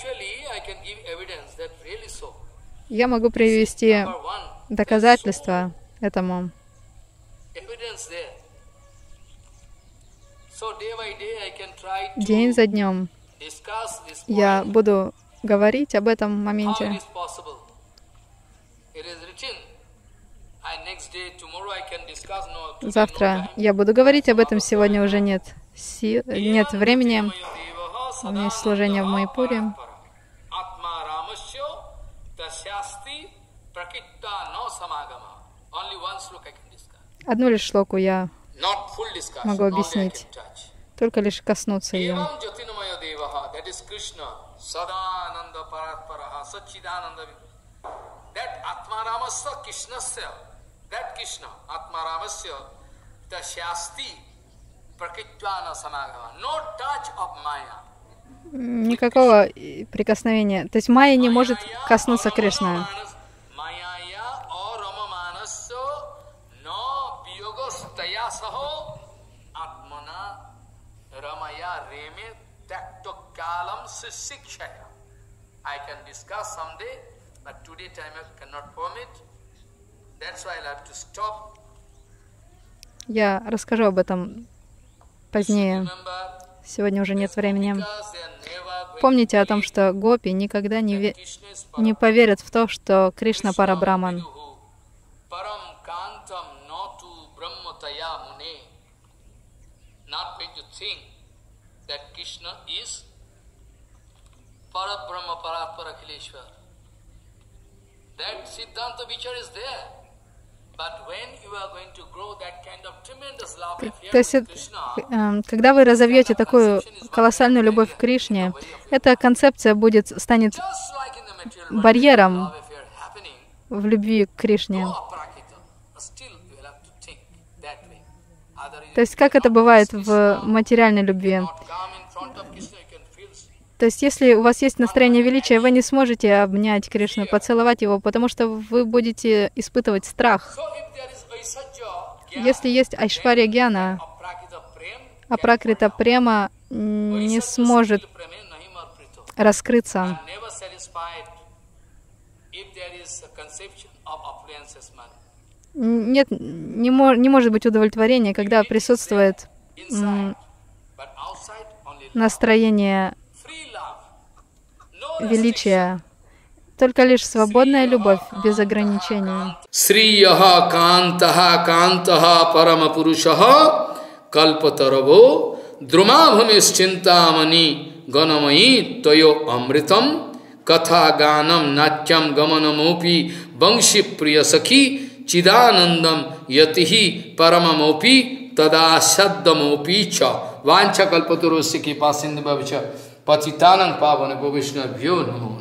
Я могу привести доказательства этому. День за днем я буду говорить об этом моменте. Завтра я буду говорить об этом, сегодня уже нет нет времени. У меня есть служение в Майпуре. Одну лишь шлоку я могу объяснить, только лишь коснуться ее. Никакого прикосновения. То есть майя не может коснуться Кришны. Я расскажу об этом позднее. Сегодня уже нет времени. Помните о том, что гопи никогда не поверят в то, что Кришна Парабраман. То есть, когда вы разовьете такую колоссальную любовь к Кришне, эта концепция станет барьером в любви к Кришне. То есть, как это бывает в материальной любви? То есть, если у вас есть настроение величия, вы не сможете обнять Кришну, поцеловать его, потому что вы будете испытывать страх. Если есть Айшварья Гьяна, Апракрита Према не сможет раскрыться. Нет, не может быть удовлетворения, когда присутствует настроение величия. Только лишь свободная любовь, без ограничений. Срияха кантаха кантаха парамапурушаха калпатарабо друмабхамис чинтамани ганамаи тойо амритам катха ганам наtyam gamanamopi bangshi priyasakhi chidanandam yatihi paramamopi tada saddamopi cha vancha kalpatarosya ki pasindabhavicha patitanang pavana govishna bhyo namo.